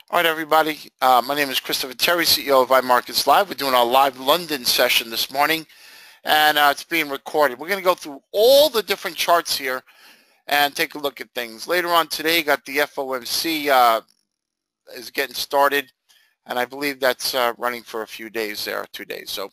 All right, everybody. My name is Christopher Terry, CEO of iMarkets Live. We're doing our live London session this morning, and it's being recorded. We're going to go through all the different charts here and take a look at things. Later on today, got the FOMC is getting started, and I believe that's running for a few days there, 2 days. So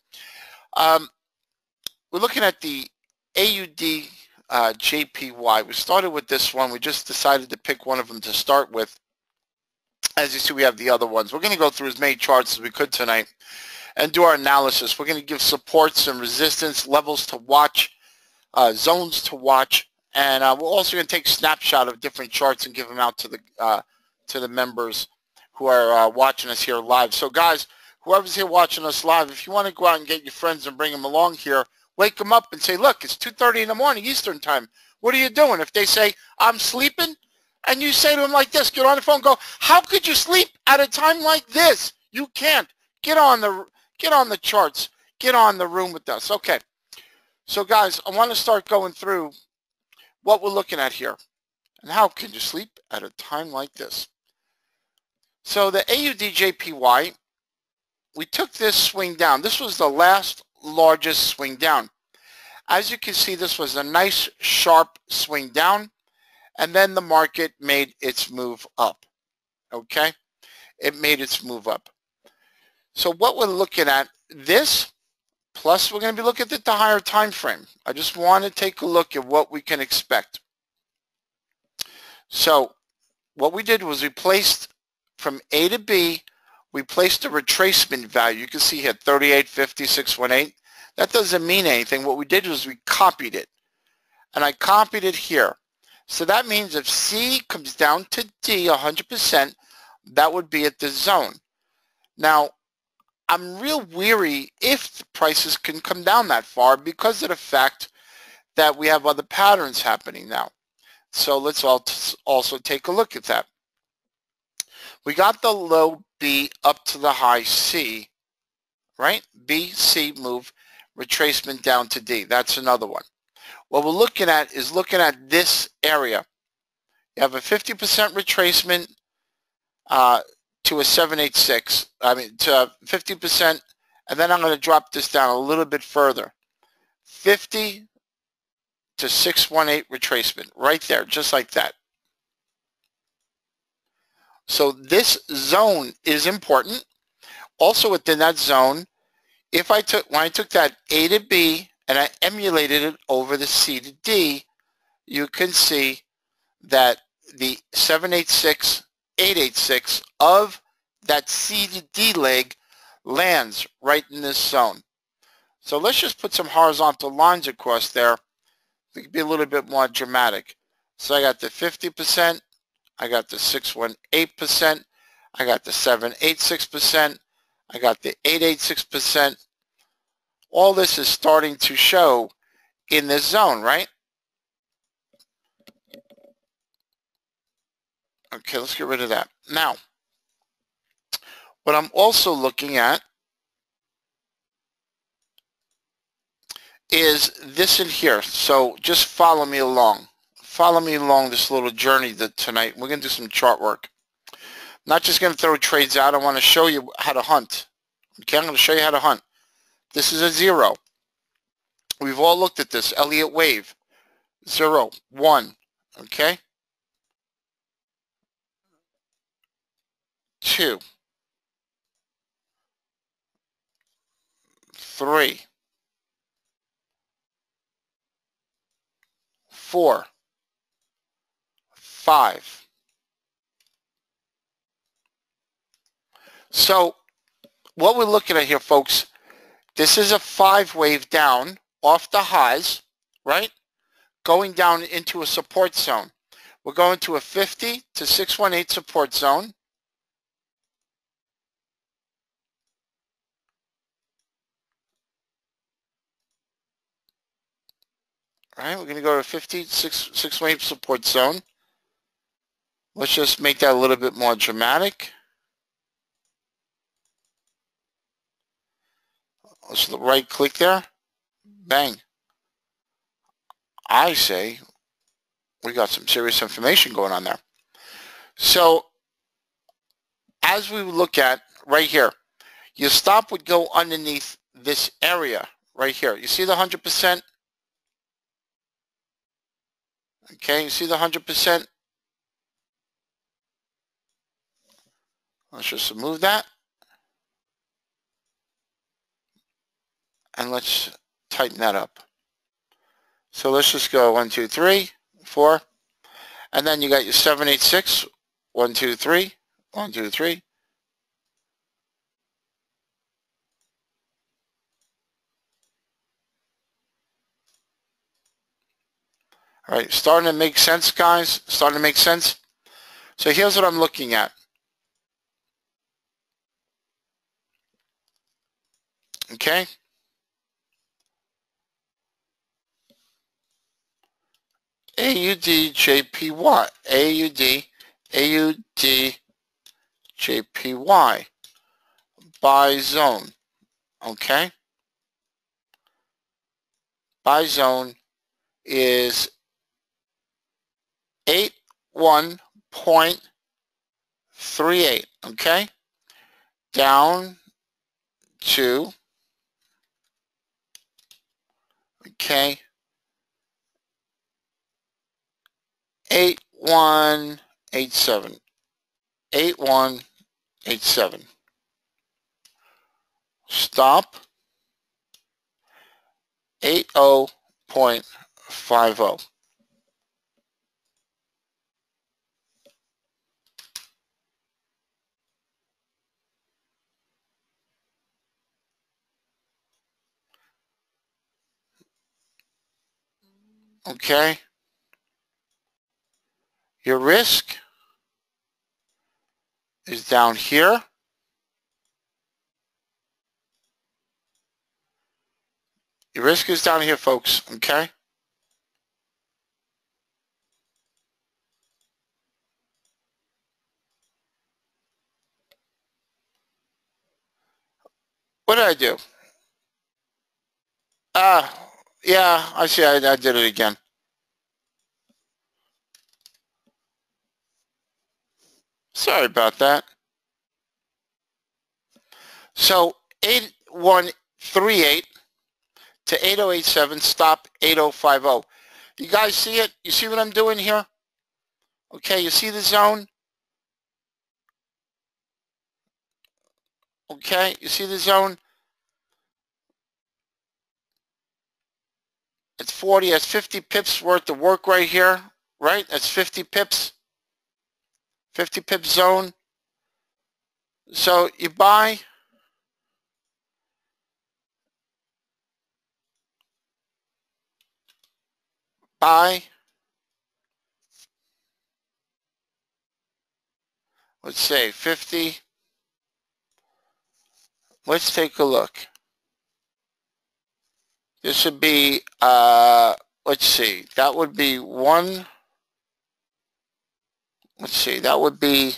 we're looking at the AUD JPY. We started with this one. We just decided to pick one of them to start with. As you see, we have the other ones. We're going to go through as many charts as we could tonight and do our analysis. We're going to give supports and resistance, levels to watch, zones to watch, and we're also going to take a snapshot of different charts and give them out to the members who are watching us here live. So guys, whoever's here watching us live, if you want to go out and get your friends and bring them along here, wake them up and say, look, it's 2:30 in the morning Eastern time. What are you doing? If they say, I'm sleeping, and you say to them like this, get on the phone, go, how could you sleep at a time like this? You can't. Get on the charts. Get on the room with us. Okay. So guys, I want to start going through what we're looking at here. And how can you sleep at a time like this? So the AUD-JPY, we took this swing down. This was the last largest swing down. As you can see, this was a nice sharp swing down. And then the market made its move up, okay? It made its move up. So what we're looking at, this, plus we're going to be looking at the higher time frame. I just want to take a look at what we can expect. So what we did was we placed from A to B, we placed a retracement value. You can see here, 38.5618. That doesn't mean anything. What we did was we copied it. And I copied it here. So that means if C comes down to D 100%, that would be at the zone. Now, I'm real weary if the prices can come down that far because of the fact that we have other patterns happening now. So let's also take a look at that. We got the low B up to the high C, right? B, C move, retracement down to D. That's another one. What we're looking at is looking at this area. You have a 50% retracement to a 786. I mean, to 50%, and then I'm going to drop this down a little bit further. 50 to 618 retracement, right there, just like that. So this zone is important. Also within that zone, when I took that A to B, and I emulated it over the C to D, you can see that the 786, 886 of that C to D leg lands right in this zone. So let's just put some horizontal lines across there. It could be a little bit more dramatic. So I got the 50%, I got the 618%, I got the 786%, I got the 886%. All this is starting to show in this zone, right? Okay, let's get rid of that. Now, what I'm also looking at is this in here. So just follow me along. Follow me along this little journey tonight. We're going to do some chart work. Not just going to throw trades out. I want to show you how to hunt. Okay, I'm going to show you how to hunt. This is a 0. We've all looked at this. Elliott wave. 0, 1. Okay? 2. 3. 4. 5. So what we're looking at here, folks, this is a 5 wave down off the highs, right? Going down into a support zone. We're going to a 50 to 618 support zone. All right, we're going to go to 50 to 618 support zone. Let's just make that a little bit more dramatic. Let's right click there. Bang. I say we got some serious information going on there. So as we look at right here, your stop would go underneath this area right here. You see the 100%? Okay, you see the 100%? Let's just remove that. And let's tighten that up. So let's just go 1, 2, 3, 4. And then you got your 786. 1, 2, 3. 1, 2, 3. All right, starting to make sense, guys. Starting to make sense. So here's what I'm looking at. Okay. AUDJPY. AUDJPY. Buy zone. Okay. Buy zone is 81.38. Okay. Down to, okay, 8187. 8187. Stop 80.50. Okay. Your risk is down here. Your risk is down here, folks. Okay. What did I do? Yeah, I see. I did it again. Sorry about that. So 8138 to 8087, stop 8050. You guys see it? You see what I'm doing here? Okay, you see the zone? Okay, you see the zone? It's 40, that's 50 pips worth of work right here, right? That's 50 pips. 50 pip zone. So you buy, let's say 50. Let's take a look. This would be, let's see, that would be one, let's see, that would be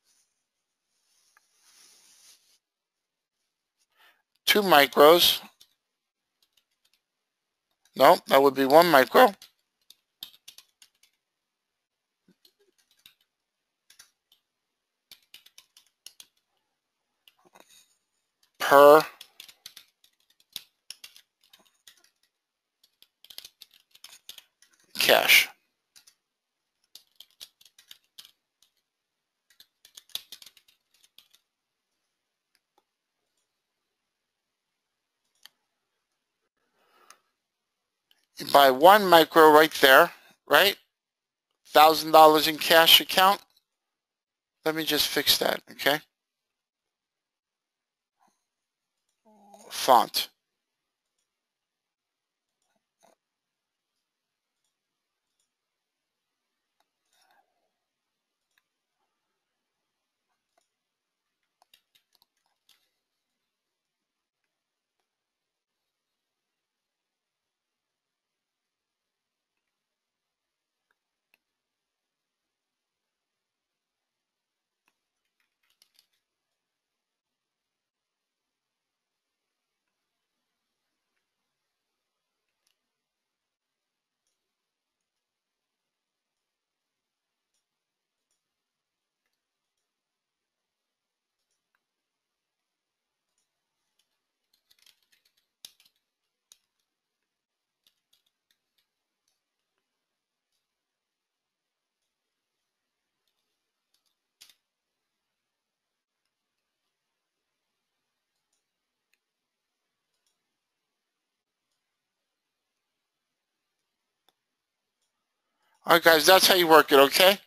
2 micros. No, that would be 1 micro. Per cash. You buy 1 micro right there, right? $1,000 in cash account. Let me just fix that, okay? Font. All right, guys, that's how you work it, okay?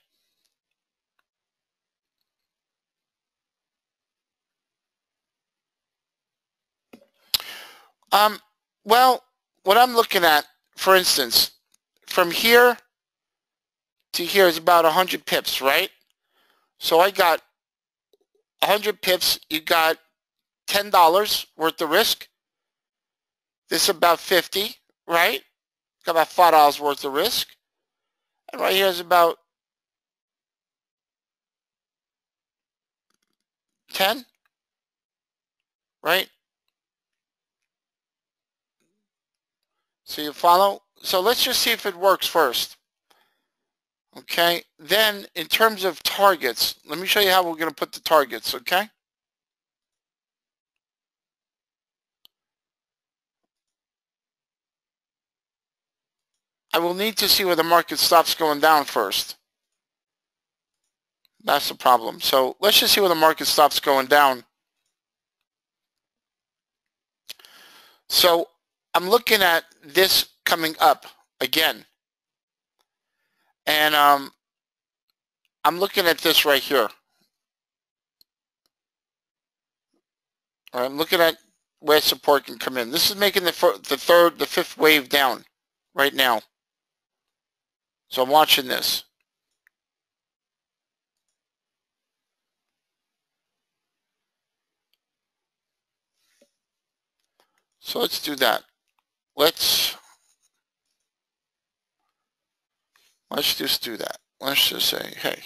Well, what I'm looking at, for instance, from here to here is about 100 pips, right? So I got 100 pips. You got $10 worth of risk. This is about 50, right? Got about $5 worth of risk. And right here is about 10, right? So you follow? So let's just see if it works first. Okay, then in terms of targets, let me show you how we're going to put the targets, okay? I will need to see where the market stops going down first. That's the problem. So let's just see where the market stops going down. So I'm looking at this coming up again. And I'm looking at this right here. I'm looking at where support can come in. This is making the fifth wave down right now. So I'm watching this. So let's do that. Let's just do that. Let's just say, hey.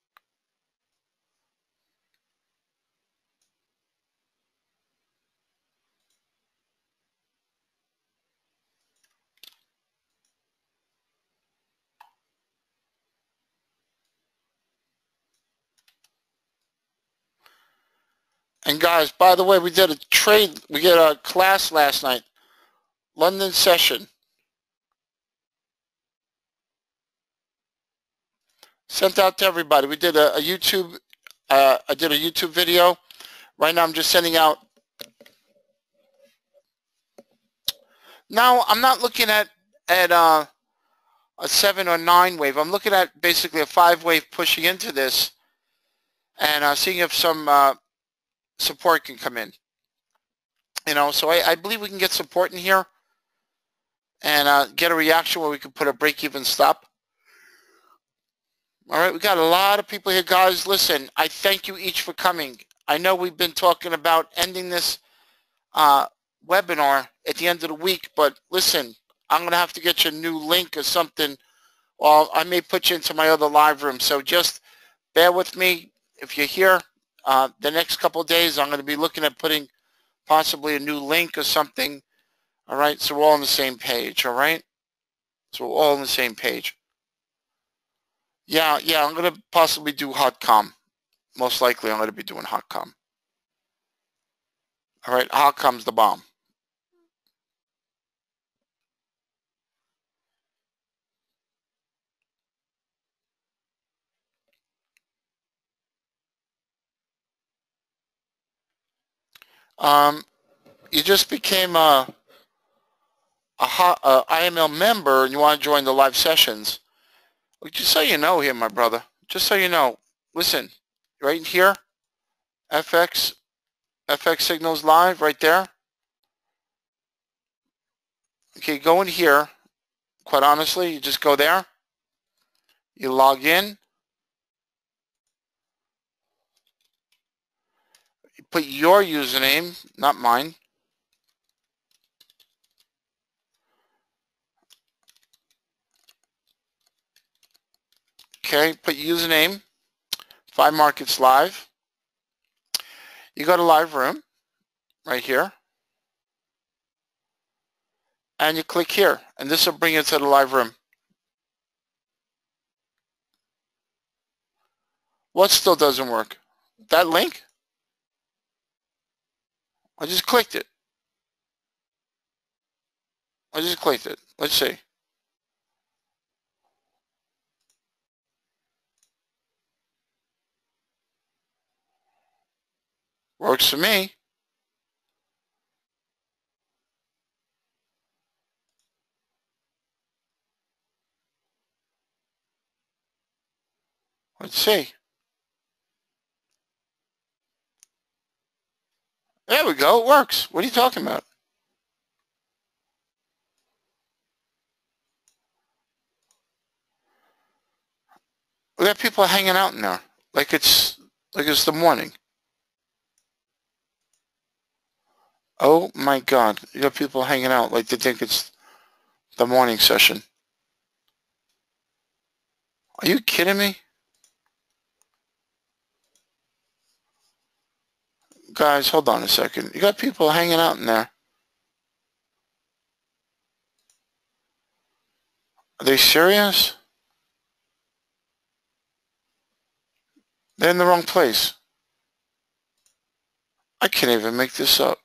And guys, by the way, we did a class last night, London session. Sent out to everybody. We did a YouTube, I did a YouTube video. Right now I'm just sending out. Now I'm not looking at a 7 or 9 wave. I'm looking at basically a 5 wave pushing into this and seeing if some support can come in. You know, so I believe we can get support in here and get a reaction where we can put a break-even stop. All right, we got a lot of people here, guys. Listen, I thank you each for coming. I know we've been talking about ending this webinar at the end of the week, but listen, I'm going to have to get you a new link or something, or I may put you into my other live room. So just bear with me. If you're here, the next couple of days, I'm going to be looking at putting possibly a new link or something. All right, so we're all on the same page, all right? So we're all on the same page. Yeah, I'm going to possibly do HotCom. Most likely I'm going to be doing HotCom. All right, HotCom's the bomb. You just became a IML member and you want to join the live sessions. Just so you know here, my brother, just so you know, listen, right here, FX Signals Live, right there. Okay, go in here. Quite honestly, you just go there. You log in. You put your username, not mine. Okay, put username, 5 Markets Live. You go to live room, right here. And you click here, and this will bring you to the live room. What still doesn't work? That link? I just clicked it. Let's see. Works for me. see. There we go. It works. What are you talking about? We got people hanging out in there like it's the morning. Oh my God! You got people hanging out like they think it's the morning session. Are you kidding me? Guys, hold on a second. You got people hanging out in there. Are they serious? They're in the wrong place. I can't even make this up.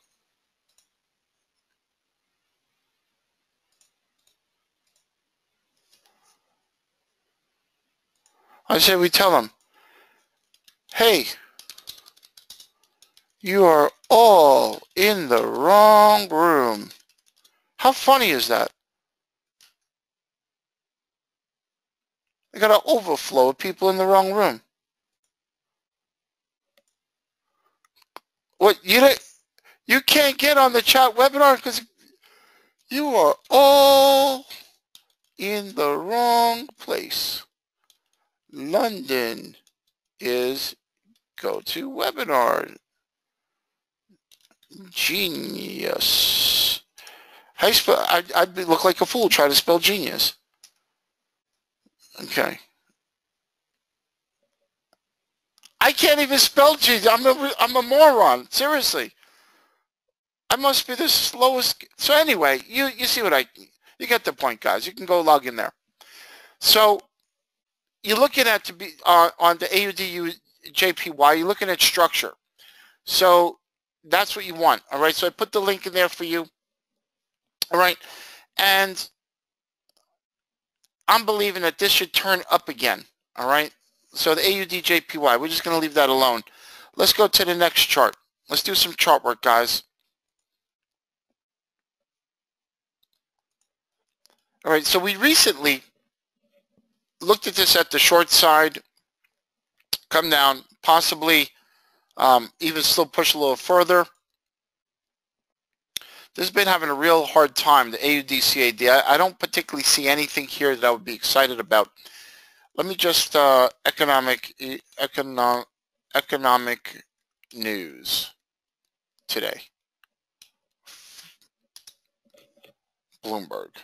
I say we tell them, hey, you are all in the wrong room. How funny is that? They got an overflow of people in the wrong room. What, you can't get on the chat webinar because you are all in the wrong place. London is GoToWebinar. Genius. How you spell? I'd look like a fool trying to spell genius. Okay. I can't even spell genius. I'm a moron. Seriously. I must be the slowest. So anyway, you see what you get the point, guys. You can go log in there. So you're looking at to be on the AUD JPY. You're looking at structure. So that's what you want. All right. So I put the link in there for you. All right. And I'm believing that this should turn up again. All right. So the AUD JPY, we're just going to leave that alone. Let's go to the next chart. Let's do some chart work, guys. All right. So we recently looked at this at the short side, come down, possibly even still push a little further. This has been having a real hard time, the AUD-CAD. I don't particularly see anything here that I would be excited about. Let me just economic news today. Bloomberg.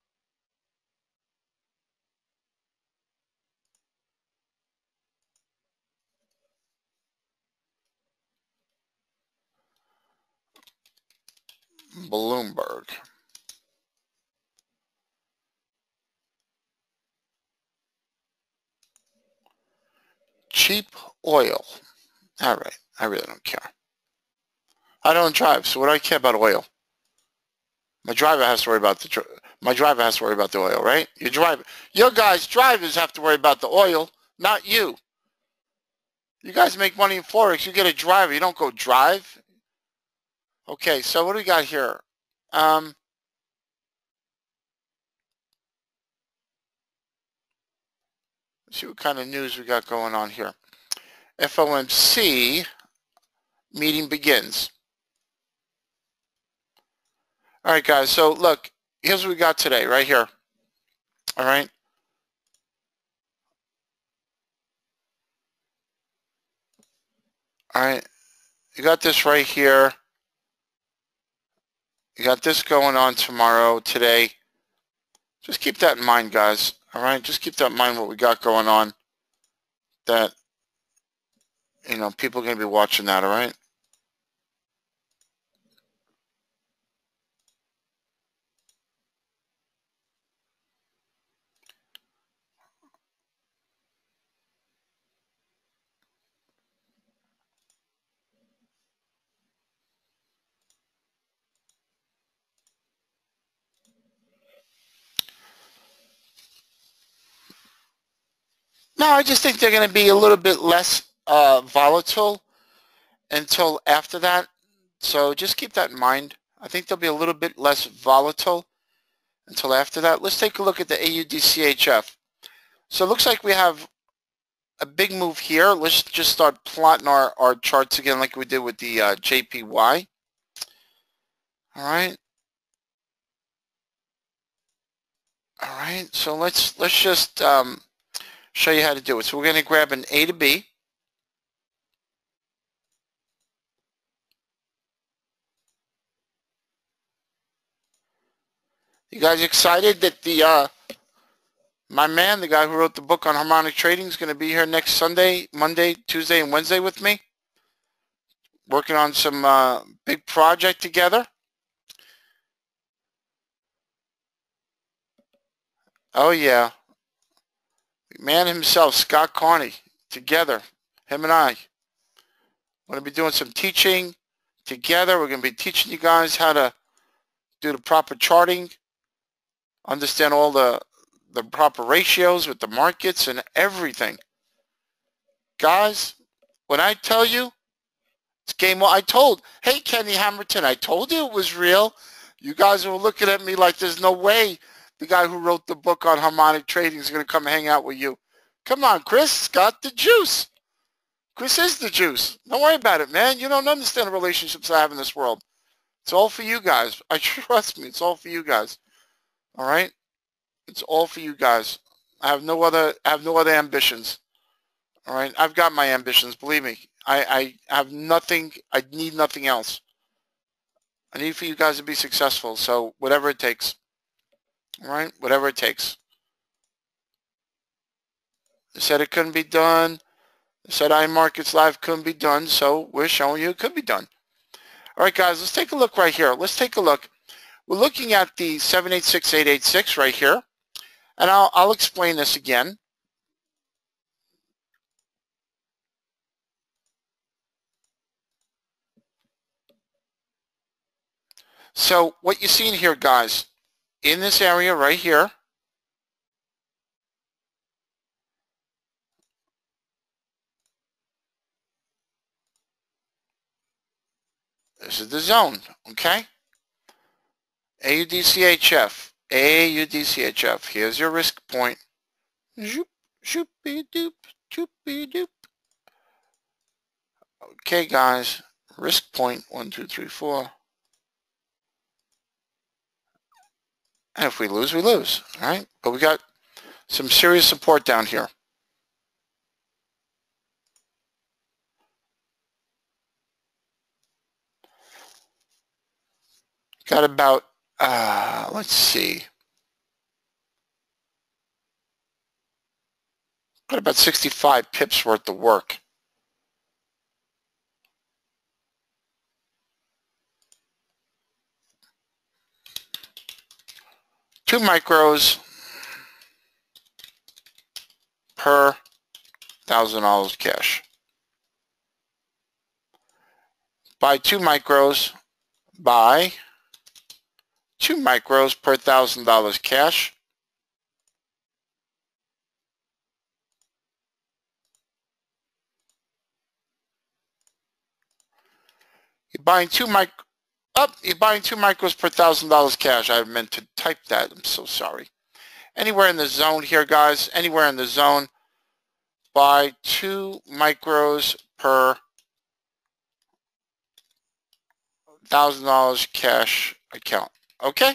Bloomberg. Cheap oil. All right. I really don't care. I don't drive, so what do I care about oil? My driver has to worry about the oil, right? Your guys' drivers have to worry about the oil, not you. You guys make money in Forex. You get a driver. You don't go drive. Okay, so what do we got here? Let's see what kind of news we got going on here. FOMC meeting begins. All right, guys. So look, here's what we got today, right here. All right. All right. You got this right here. You got this going on tomorrow, today. Just keep that in mind, guys. All right. Just keep that in mind what we got going on. That, you know, people are going to be watching that. All right. No, I just think they're going to be a little bit less volatile until after that. So just keep that in mind. I think they'll be a little bit less volatile until after that. Let's take a look at the AUD-CHF. So it looks like we have a big move here. Let's just start plotting our charts again like we did with the JPY. All right. All right. So let's just show you how to do it. So we're going to grab an A to B. You guys excited that the my man, the guy who wrote the book on harmonic trading, is going to be here next Sunday, Monday, Tuesday, and Wednesday with me, working on some big project together. Oh yeah, man himself, Scott Carney, together, him and I. We're going to be doing some teaching together. We're going to be teaching you guys how to do the proper charting, understand all the proper ratios with the markets and everything. Guys, when I tell you it's game on, hey Kenny Hamilton, I told you it was real. You guys were looking at me like there's no way the guy who wrote the book on harmonic trading is going to come hang out with you. Come on, Chris, got the juice. Chris is the juice. Don't worry about it, man. You don't understand the relationships I have in this world. It's all for you guys. Trust me, it's all for you guys. All right? It's all for you guys. I have no other ambitions. All right? I've got my ambitions, believe me. I have nothing. I need nothing else. I need for you guys to be successful. So whatever it takes. All right? Whatever it takes. They said it couldn't be done. They said iMarkets Live couldn't be done. So we're showing you it could be done. All right, guys. Let's take a look right here. Let's take a look. We're looking at the 786886 right here. And I'll explain this again. So what you're seeing here, guys, in this area right here, this is the zone, okay? AUDCHF, AUDCHF. Here's your risk point. Zoop, shoopy-doop, shoopy-doop. Okay, guys, risk point 1, 2, 3, 4. And if we lose, we lose, all right? But we got some serious support down here. Got about, let's see. Got about 65 pips worth of work. Two micros per $1,000 cash. Buy 2 micros, buy 2 micros per $1,000 cash. You're buying 2 micros per $1,000 cash. I meant to type that. I'm so sorry. Anywhere in the zone here, guys. Anywhere in the zone. Buy 2 micros per $1,000 cash account. Okay?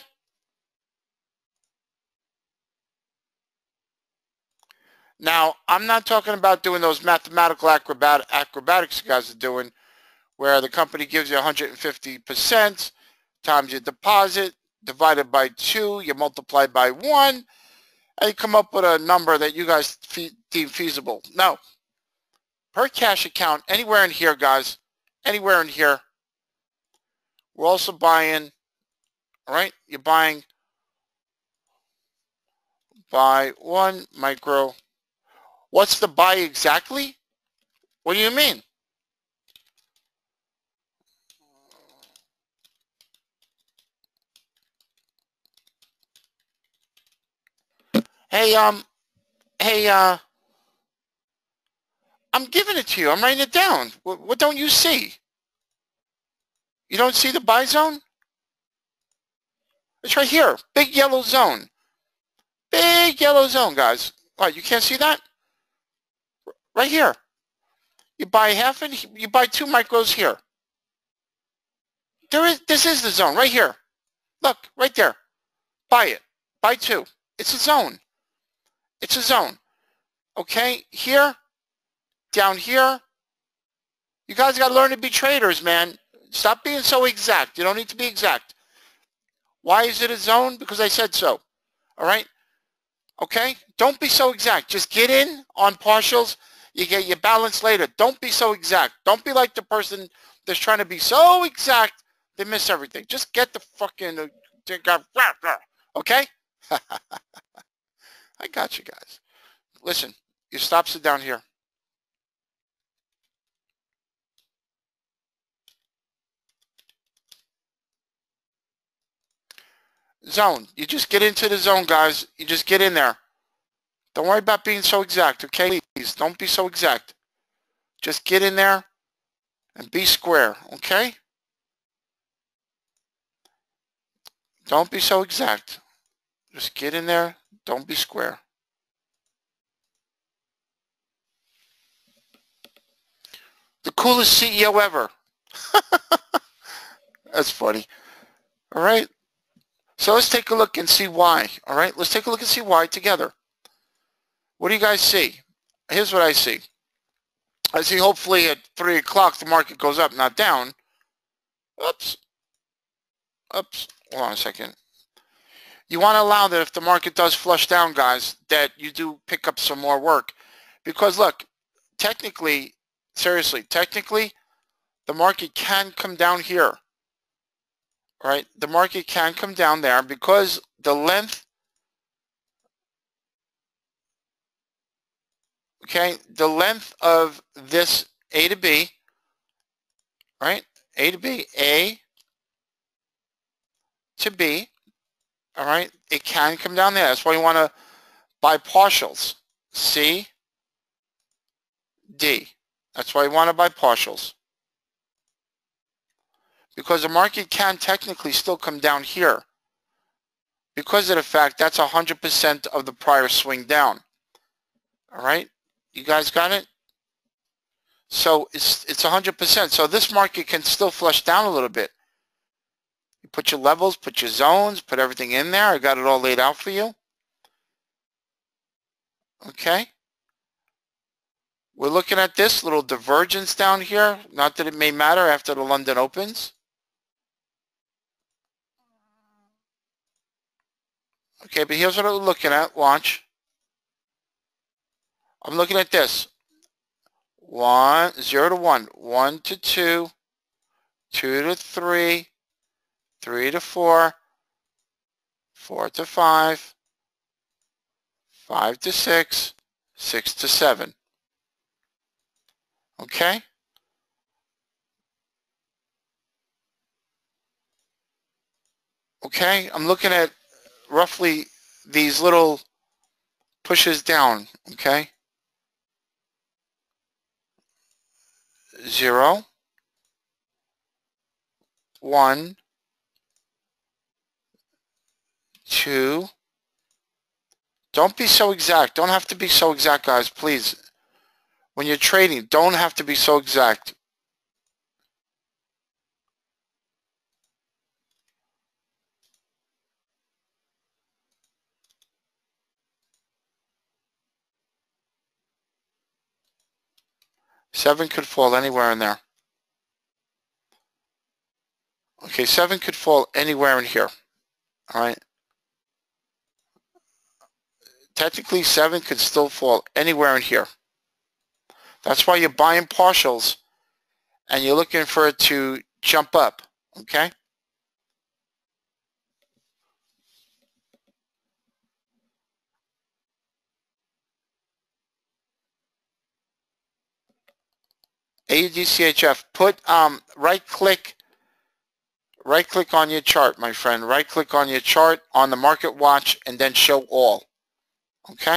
Now, I'm not talking about doing those mathematical acrobatics you guys are doing, where the company gives you 150% times your deposit, divided by 2, you multiply by 1, and you come up with a number that you guys deem feasible. No. Per cash account, anywhere in here, guys, anywhere in here. We're also buying, all right, you're buying, buy 1 micro. What's the buy exactly? What do you mean? Hey, I'm giving it to you. I'm writing it down. What don't you see? You don't see the buy zone? It's right here. Big yellow zone. Big yellow zone, guys. What, you can't see that? Right here. You buy half and you buy 2 micros here. This is the zone right here. Look, right there. Buy it. Buy 2. It's a zone. It's a zone. Okay? Here, down here. You guys got to learn to be traders, man. Stop being so exact. You don't need to be exact. Why is it a zone? Because I said so. All right? Okay? Don't be so exact. Just get in on partials. You get your balance later. Don't be so exact. Don't be like the person that's trying to be so exact they miss everything. Just get the fucking... Okay? I got you guys. Listen, your stops are down here. Zone. You just get into the zone, guys. You just get in there. Don't worry about being so exact, okay? Please, don't be so exact. Just get in there and be square, okay? Don't be so exact. Just get in there. Don't be square. The coolest CEO ever. That's funny. All right. So let's take a look and see why. All right. Let's take a look and see why together. What do you guys see? Here's what I see. I see hopefully at 3 o'clock the market goes up, not down. Oops. Oops. Hold on a second. You want to allow that if the market does flush down, guys, that you do pick up some more work. Because look, technically, seriously, technically, the market can come down here. Right? The market can come down there because the length, okay, the length of this A to B, right? A to B, A to B, all right? It can come down there. That's why you want to buy partials. C, D. That's why you want to buy partials. Because the market can technically still come down here. Because of the fact that's 100% of the prior swing down. All right? You guys got it? So it's 100%. So this market can still flush down a little bit. You put your levels, put your zones, put everything in there. I got it all laid out for you. Okay? We're looking at this little divergence down here. Not that it may matter after the London opens. Okay, but here's what I'm looking at. Watch. I'm looking at this. 0 to 1, 1 to 2, 2 to 3, 3 to 4, 4 to 5, 5 to 6, 6 to 7. Okay? Okay, I'm looking at roughly these little pushes down, okay? 0, 1, 2. Don't be so exact. Don't have to be so exact, guys, please. When you're trading, don't have to be so exact. Seven could fall anywhere in there. Okay, 7 could fall anywhere in here. All right. Technically, 7 could still fall anywhere in here. That's why you're buying partials and you're looking for it to jump up. Okay. AUDCHF. Put right click on your chart, my friend. Right click on your chart on the market watch and then show all. Okay?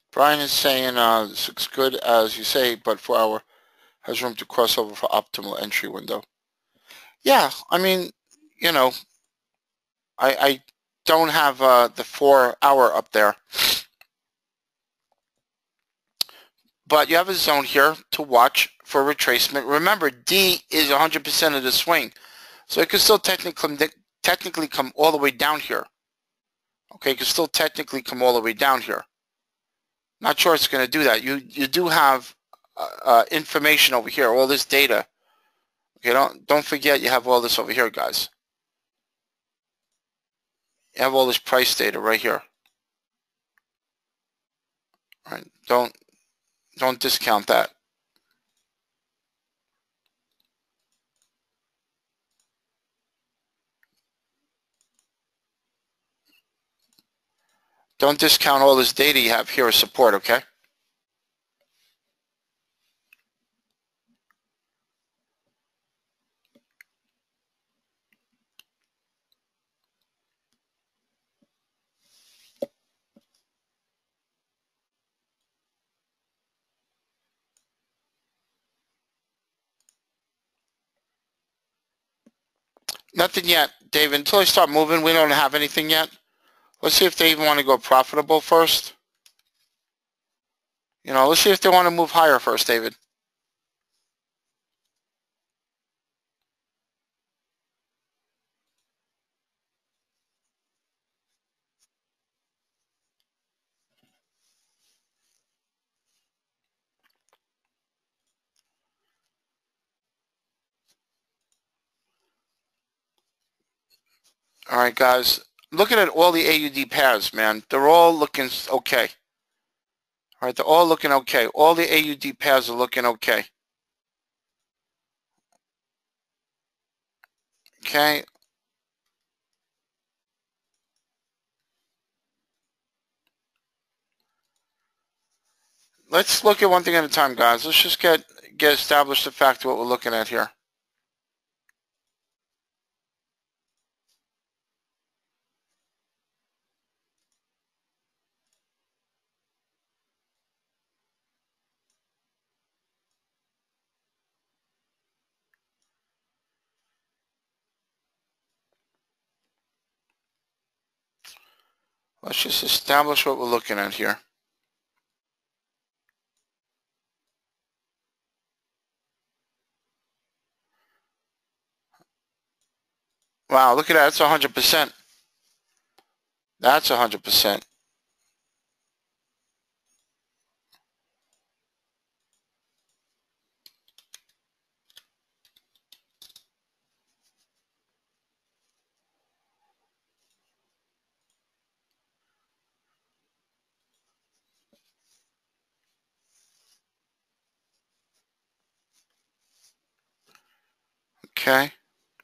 Brian is saying this looks good as you say, but 4-hour has room to cross over for optimal entry window. Yeah, I mean, you know, I don't have the 4-hour up there, but you have a zone here to watch for retracement. Remember, D is 100% of the swing, so it could still technically come all the way down here. Okay, it could still technically come all the way down here. Not sure it's going to do that. You do have information over here, all this data. Okay, don't forget you have all this over here, guys. You have all this price data right here. All right, don't discount that. Don't discount all this data you have here as support, okay? Nothing yet, Dave. Until I start moving, we don't have anything yet. Let's see if they even want to go profitable first. You know, let's see if they want to move higher first, David. All right, guys. Looking at all the AUD pairs, man. They're all looking okay. All right, they're all looking okay. All the AUD pairs are looking okay. Okay. Let's look at one thing at a time, guys. Let's just get established the fact of what we're looking at here. Let's just establish what we're looking at here. Wow, look at that. That's 100%. That's 100%. Okay.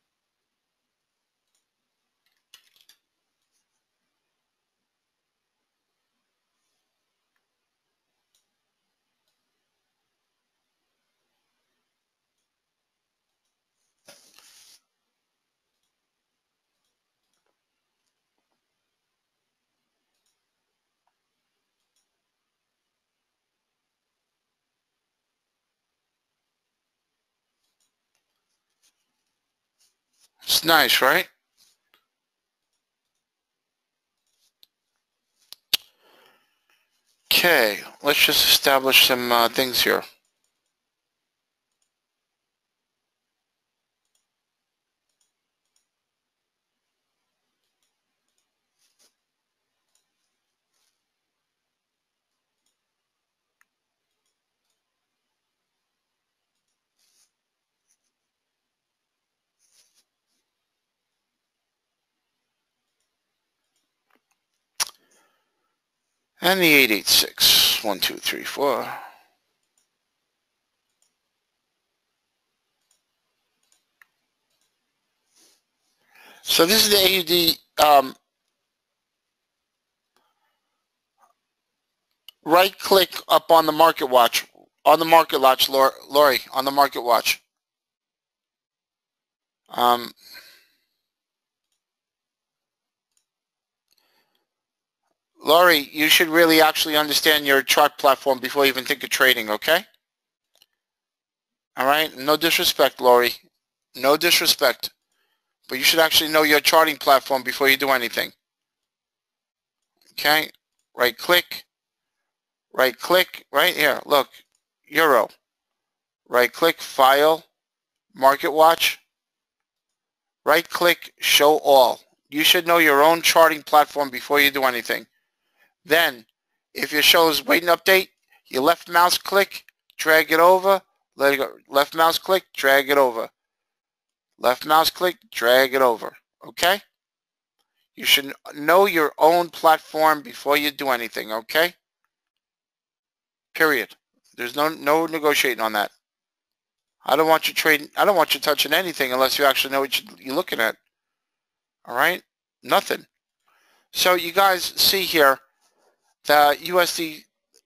It's nice, right? Okay, let's just establish some things here. And the 886. 1, 2, 3, 4. So this is the AUD. Right click up on the market watch. On the market watch, Lori, on the market watch. Laurie, you should really actually understand your chart platform before you even think of trading, okay? All right? No disrespect, Laurie. No disrespect. But you should actually know your charting platform before you do anything. Okay? Right click, right here. Look, Euro. Right click, File, Market Watch. Right click, Show All. You should know your own charting platform before you do anything. Then, if your show is waiting update, you left mouse click, drag it over, let it go. Left mouse click, drag it over. Left mouse click, drag it over. Okay? You should know your own platform before you do anything, okay? Period. There's no negotiating on that. I don't want you trading. I don't want you touching anything unless you actually know what you're looking at. All right? Nothing. So you guys see here the USD,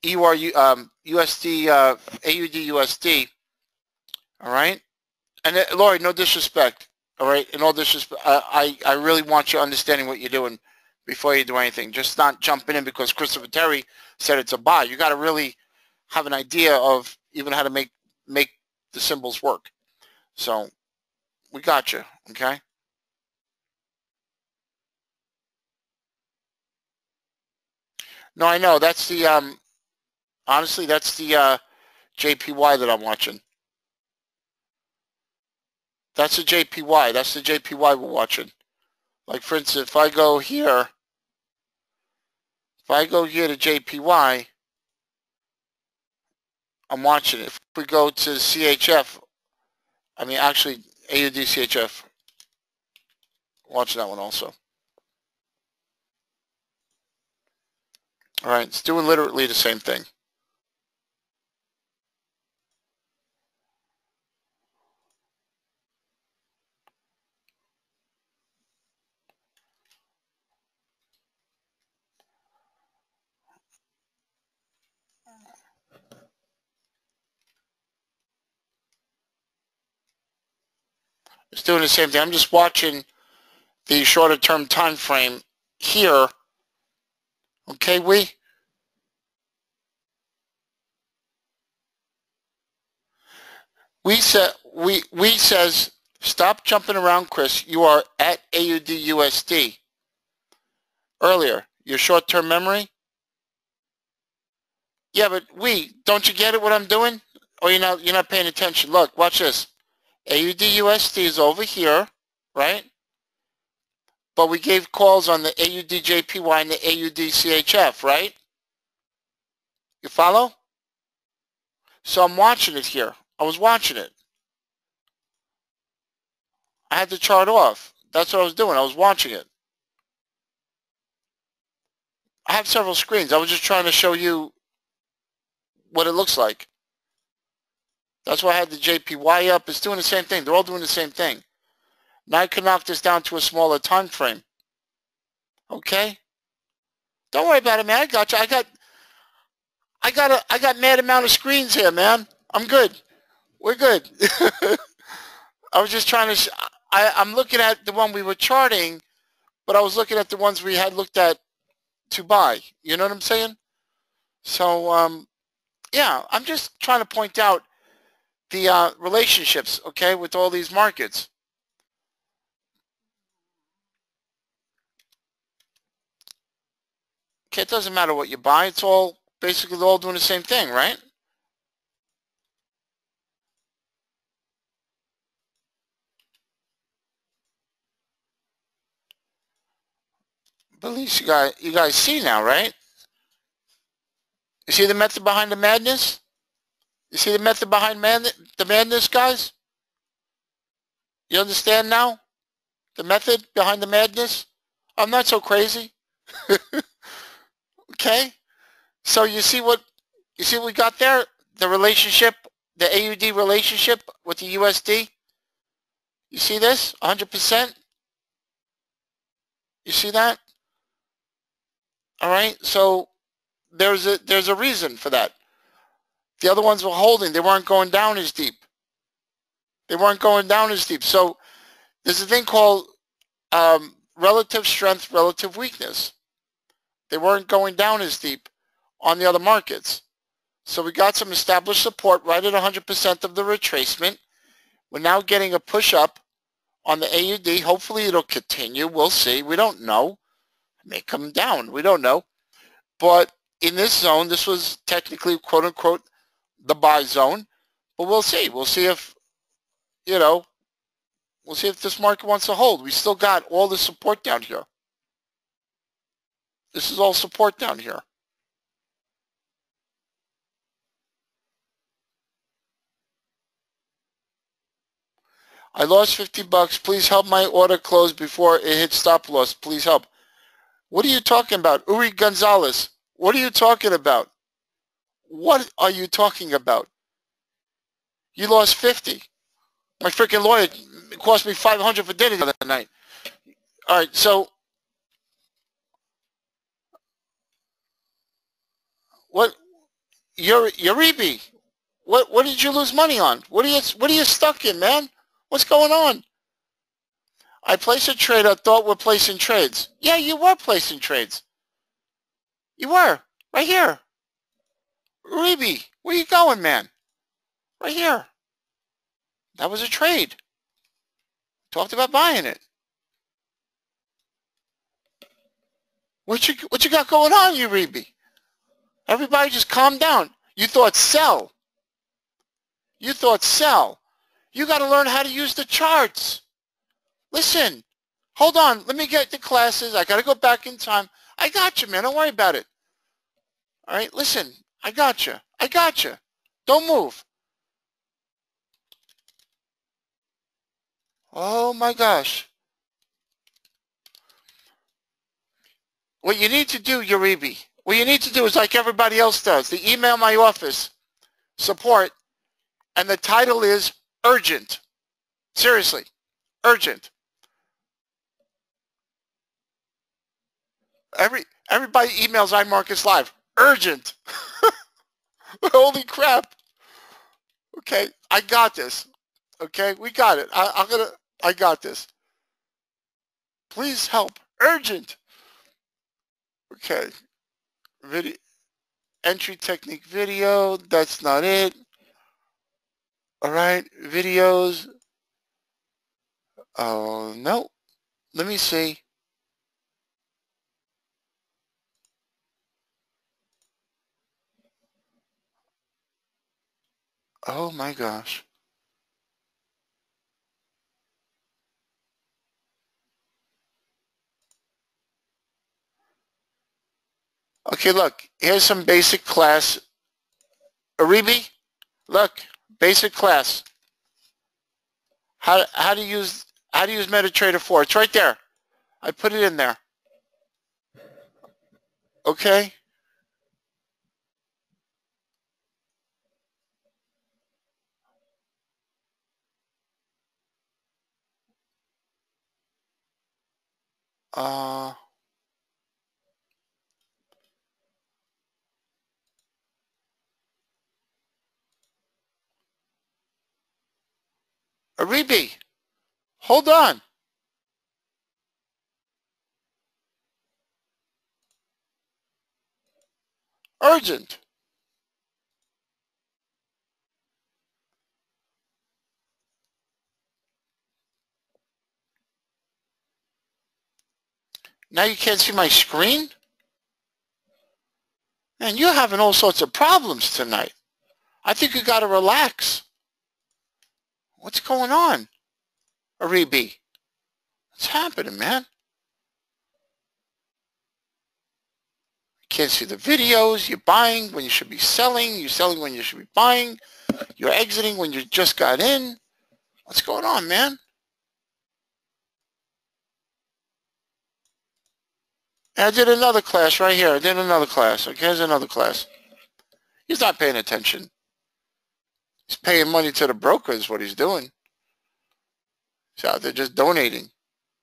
USD, AUD, USD. All right? And Laurie, no disrespect. All right? In all disrespect, I really want you understanding what you're doing before you do anything. Just not jumping in because Christopher Terry said it's a buy. You got to really have an idea of even how to make the symbols work. So we got you, okay? No, I know. That's the, honestly, that's the JPY that I'm watching. That's the JPY. That's the JPY we're watching. Like, for instance, if I go here to JPY, I'm watching it. If we go to CHF, I mean, actually, AUD CHF, watching that one also. All right, it's doing literally the same thing. It's doing the same thing. I'm just watching the shorter term time frame here. Okay, we says stop jumping around, Chris. You are at AUD USD. Earlier, your short term memory. Yeah, but don't you get it what I'm doing? Or you're not paying attention. Look, watch this. AUD USD is over here, right? But we gave calls on the AUD JPY and the AUD CHF, right? You follow? So I'm watching it here. I was watching it. I had the chart off. That's what I was doing. I was watching it. I have several screens. I was just trying to show you what it looks like. That's why I had the JPY up. It's doing the same thing. They're all doing the same thing. Now I can knock this down to a smaller time frame. Okay? Don't worry about it, man. I got you. I got mad amount of screens here, man. I'm good. We're good. I was just trying to I'm looking at the one we were charting, but I was looking at the ones we had looked at to buy. You know what I'm saying? So yeah, I'm just trying to point out the relationships, okay, with all these markets. Okay, it doesn't matter what you buy. It's all basically all doing the same thing, right? But at least you guys see now, right? You see the method behind the madness? You see the method behind the madness, guys? You understand now? The method behind the madness? I'm not so crazy. Okay? So you see what we got there? The relationship, the AUD relationship with the USD? You see this? 100%? You see that? All right? So there's a reason for that. The other ones were holding. They weren't going down as deep. So there's a thing called relative strength, relative weakness. They weren't going down as deep on the other markets. So we got some established support right at 100% of the retracement. We're now getting a push up on the AUD. Hopefully it'll continue. We'll see. We don't know. It may come down. We don't know. But in this zone, this was technically, quote unquote, the buy zone. But we'll see. We'll see if, we'll see if this market wants to hold. We still got all the support down here. This is all support down here. I lost $50. Please help my order close before it hits stop loss. Please help. What are you talking about? Uri Gonzalez. What are you talking about? What are you talking about? You lost 50. My freaking lawyer cost me $500 for dinner the other night. All right, so what? Uribe, what did you lose money on? What are you stuck in, man? What's going on? I placed a trade. I thought we're placing trades. Yeah, you were placing trades. You were right here. Uribe, where you going, man? Right here. That was a trade. Talked about buying it. What you got going on, Uribe? Everybody just calm down. You thought sell. You thought sell. You got to learn how to use the charts. Listen, hold on. Let me get the classes. I got to go back in time. I got you, man. Don't worry about it. All right, listen. I got you. I got you. Don't move. Oh, my gosh. What you need to do, Uribe, what you need to do is like everybody else does. They email my office, support, and the title is urgent. Seriously, urgent. Everybody emails iMarkets Live. Urgent. Holy crap. Okay, I got this. Okay, we got it. I got this. Please help. Urgent. Okay. Video entry technique video. That's not it. All right, videos. Oh no. Let me see. Oh my gosh. Okay, look. Here's some basic class. Uribe, look. Basic class. How to use MetaTrader 4. It's right there. I put it in there. Okay. Uribe, hold on. Urgent. Now you can't see my screen? Man, you're having all sorts of problems tonight. I think you got to relax. What's going on, Uribe? What's happening, man? Can't see the videos. You're buying when you should be selling. You're selling when you should be buying. You're exiting when you just got in. What's going on, man? I did another class right here. I did another class. Okay, here's another class. He's not paying attention. He's paying money to the broker is what he's doing. He's out there just donating.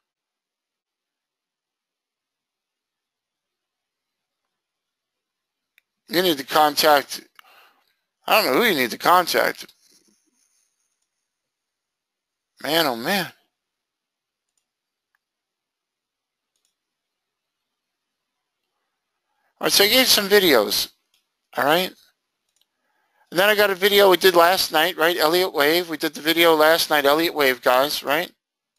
You need to contact, I don't know who you need to contact. Man, oh man. All right, so I gave some videos. All right. And then I got a video we did last night, right? Elliott Wave. We did the video last night, Elliott Wave, guys, right?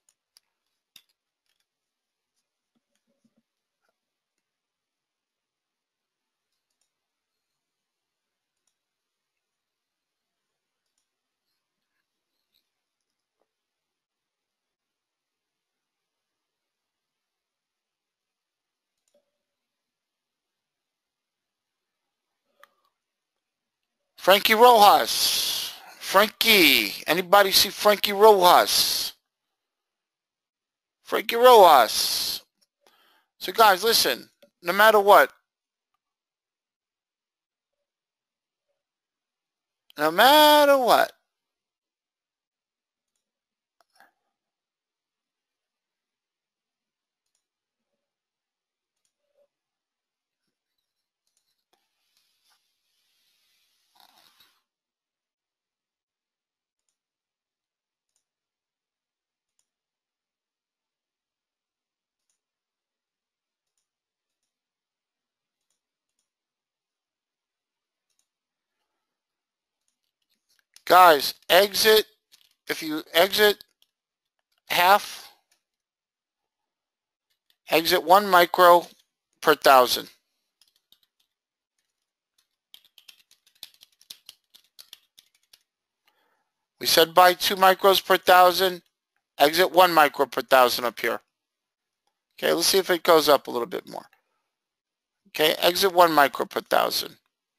Frankie Rojas. Frankie. Anybody see Frankie Rojas? Frankie Rojas. So guys, listen, no matter what, guys, exit, if you exit half, exit 1 micro per 1,000. We said buy 2 micros per 1,000, exit 1 micro per 1,000 up here. Okay, let's see if it goes up a little bit more. Okay, exit 1 micro per 1,000.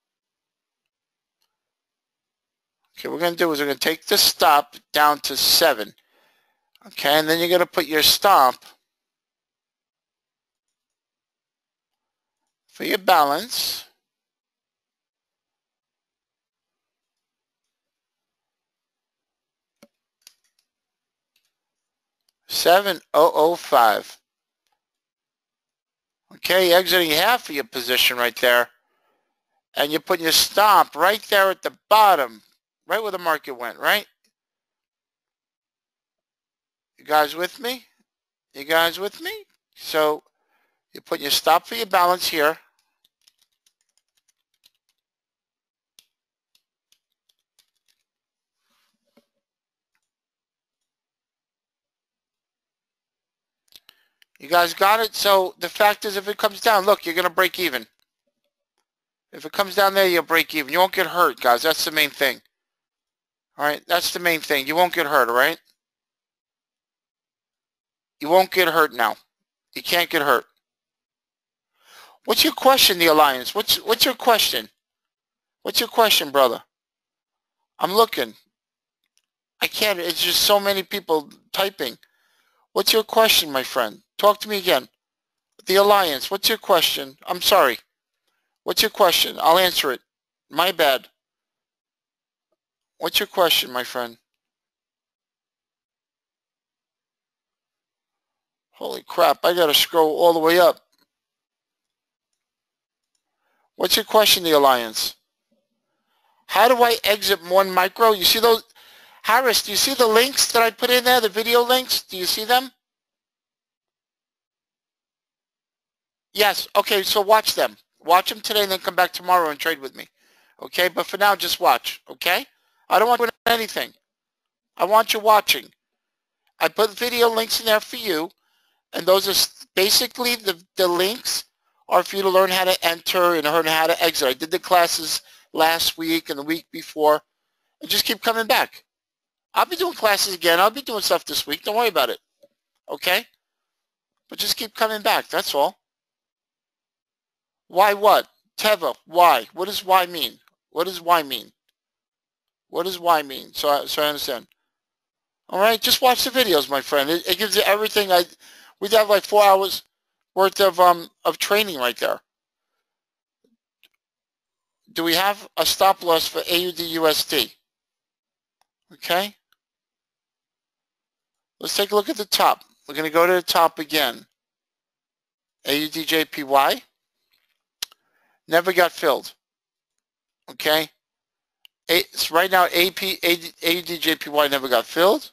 Okay, what we're going to do is we're going to take the stop down to 7. Okay, and then you're going to put your stop for your balance. $7,005. Okay, exiting half of your position right there. And you're putting your stop right there at the bottom, right where the market went, right? You guys with me? You guys with me? So you're putting your stop for your balance here. You guys got it? So the fact is, if it comes down, look, you're going to break even. If it comes down there, you'll break even. You won't get hurt, guys. That's the main thing. All right? That's the main thing. You won't get hurt, all right? You won't get hurt now. You can't get hurt. What's your question, the Alliance? What's your question? What's your question, brother? I'm looking. I can't. It's just so many people typing. What's your question, my friend? Talk to me again. The Alliance, what's your question? I'm sorry. What's your question? I'll answer it. My bad. What's your question, my friend? Holy crap, I gotta scroll all the way up. What's your question, the Alliance? How do I exit 1 micro? You see those? Harris, do you see the links that I put in there, the video links? Do you see them? Yes. Okay, so watch them. Watch them today and then come back tomorrow and trade with me. Okay, but for now, just watch. Okay? I don't want to do anything. I want you watching. I put video links in there for you, and those are basically the links are for you to learn how to enter and learn how to exit. I did the classes last week and the week before, and just keep coming back. I'll be doing classes again. I'll be doing stuff this week. Don't worry about it. Okay? But just keep coming back. That's all. Why what? Teva, why? What does why mean? What does why mean? What does why mean? So I understand. All right, just watch the videos, my friend. It gives you everything. We'd have like 4 hours worth of training right there. Do we have a stop loss for AUD/USD? Okay. Let's take a look at the top. We're going to go to the top again. AUD/JPY. Never got filled. Okay. It's right now AUD/JPY never got filled.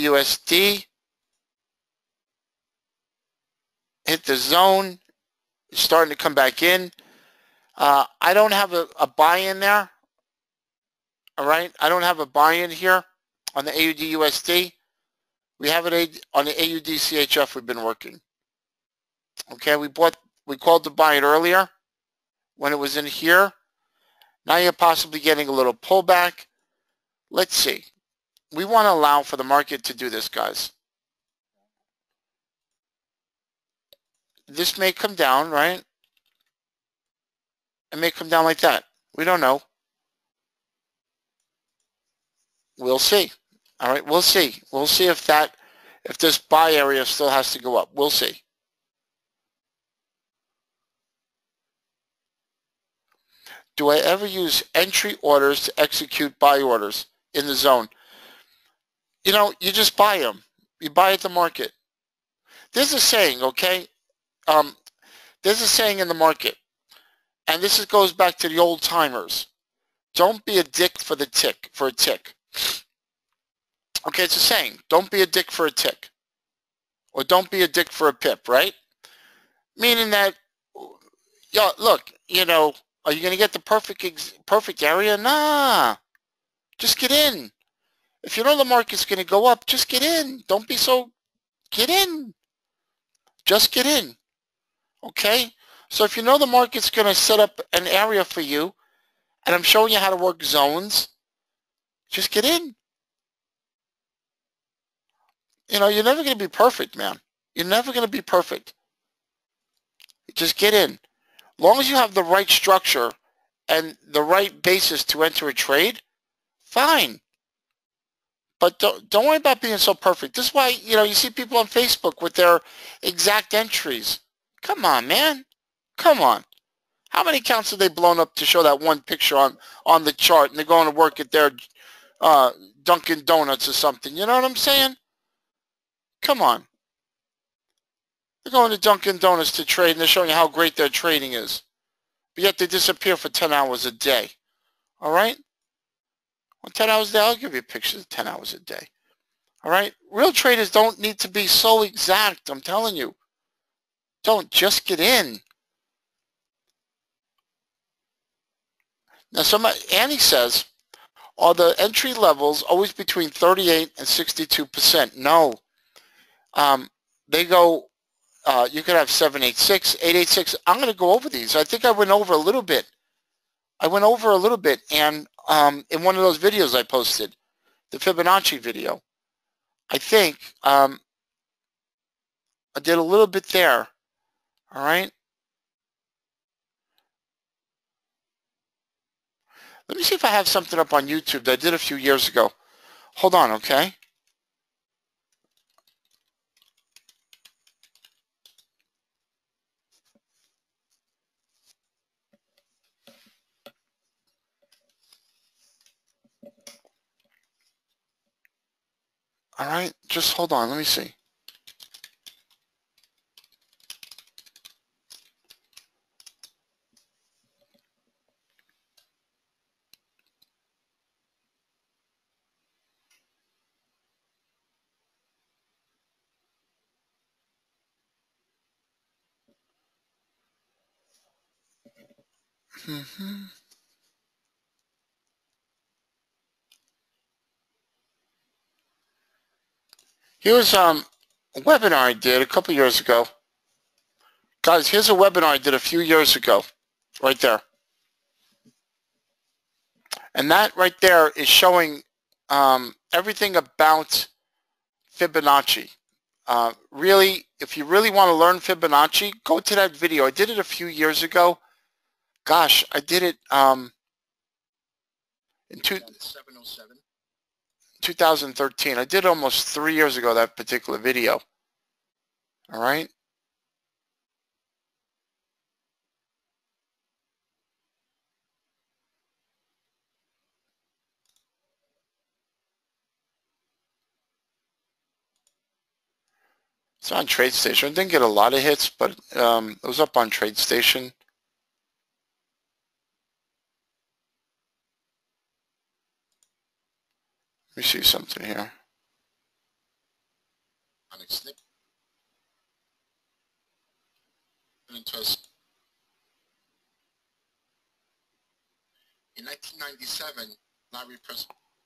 AUD/USD hit the zone. It's starting to come back in. I don't have a buy-in there. All right. I don't have a buy-in here on the AUD USD. We have it on the AUD CHF we've been working. Okay. We called to buy it earlier when it was in here. Now you're possibly getting a little pullback. Let's see. We want to allow for the market to do this, guys. This may come down, right? It may come down like that. We don't know. We'll see. All right, we'll see. We'll see if this buy area still has to go up. We'll see. Do I ever use entry orders to execute buy orders in the zone? You know, you just buy them. You buy at the market. There's a saying, okay? There's a saying in the market, and this goes back to the old timers. Don't be a dick for a tick. Okay, it's a saying. Don't be a dick for a tick. Or don't be a dick for a pip, right? Meaning that, look, you know, are you going to get the perfect area? Nah. Just get in. If you know the market's going to go up, just get in. Don't be so... Get in. Just get in. Okay? So if you know the market's going to set up an area for you, and I'm showing you how to work zones, just get in. You know, you're never going to be perfect, man. You're never going to be perfect. Just get in. As long as you have the right structure and the right basis to enter a trade, fine. But don't worry about being so perfect. This is why, you know, you see people on Facebook with their exact entries. Come on, man. Come on. How many accounts have they blown up to show that one picture on the chart, and they're going to work at their Dunkin' Donuts or something? You know what I'm saying? Come on. They're going to Dunkin' Donuts to trade, and they're showing you how great their trading is. But yet they disappear for 10 hours a day. All right? Well, 10 hours a day, I'll give you pictures of 10 hours a day. All right? Real traders don't need to be so exact, I'm telling you. Don't. Just get in. Now, Annie says, are the entry levels always between 38 and 62%? No. They go, you could have 786, 886. I'm going to go over these. I think I went over a little bit. And in one of those videos I posted, the Fibonacci video, I think I did a little bit there. All right. Let me see if I have something up on YouTube that I did a few years ago. Hold on, okay? All right, just hold on. Let me see. Here's a webinar I did a couple years ago. Guys, here's a webinar I did a few years ago, right there. And that right there is showing everything about Fibonacci. Really, if you really want to learn Fibonacci, go to that video. I did it a few years ago. Gosh, I did it in 2013. I did almost 3 years ago, that particular video. All right. It's on TradeStation. I didn't get a lot of hits, but it was up on TradeStation. Let me see something here. In 1997, Larry Press.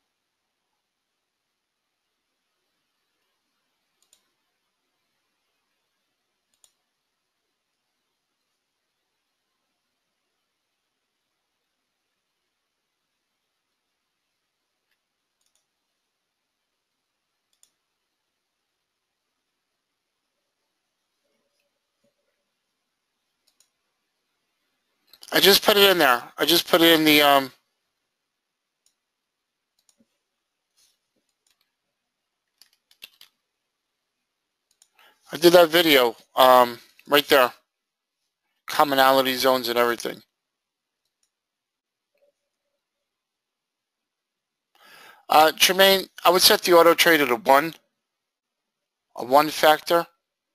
I just put it in there. I just put it in the I did that video right there. Commonality zones and everything. Tremaine, I would set the auto trade at a one factor.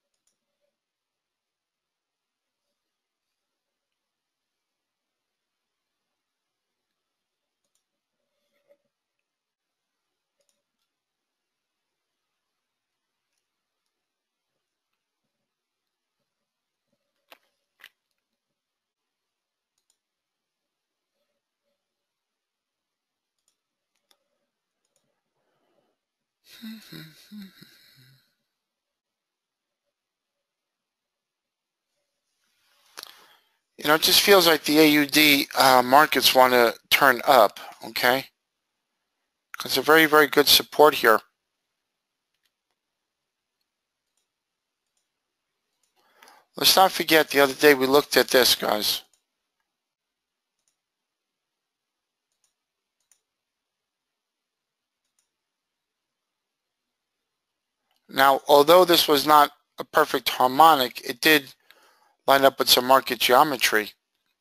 You know, it just feels like the AUD markets want to turn up, okay? It's a very, very good support here. Let's not forget the other day we looked at this, guys. Now, although this was not a perfect harmonic, it did line up with some market geometry.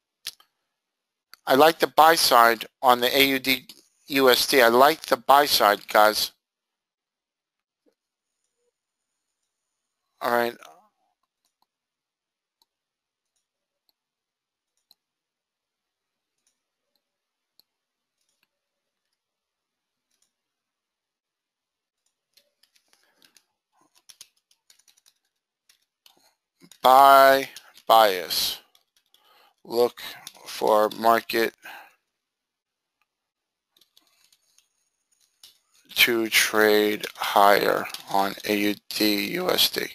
I like the buy side on the AUD USD. I like the buy side, guys. All right. Buy bias. Look for market to trade higher on AUD USD.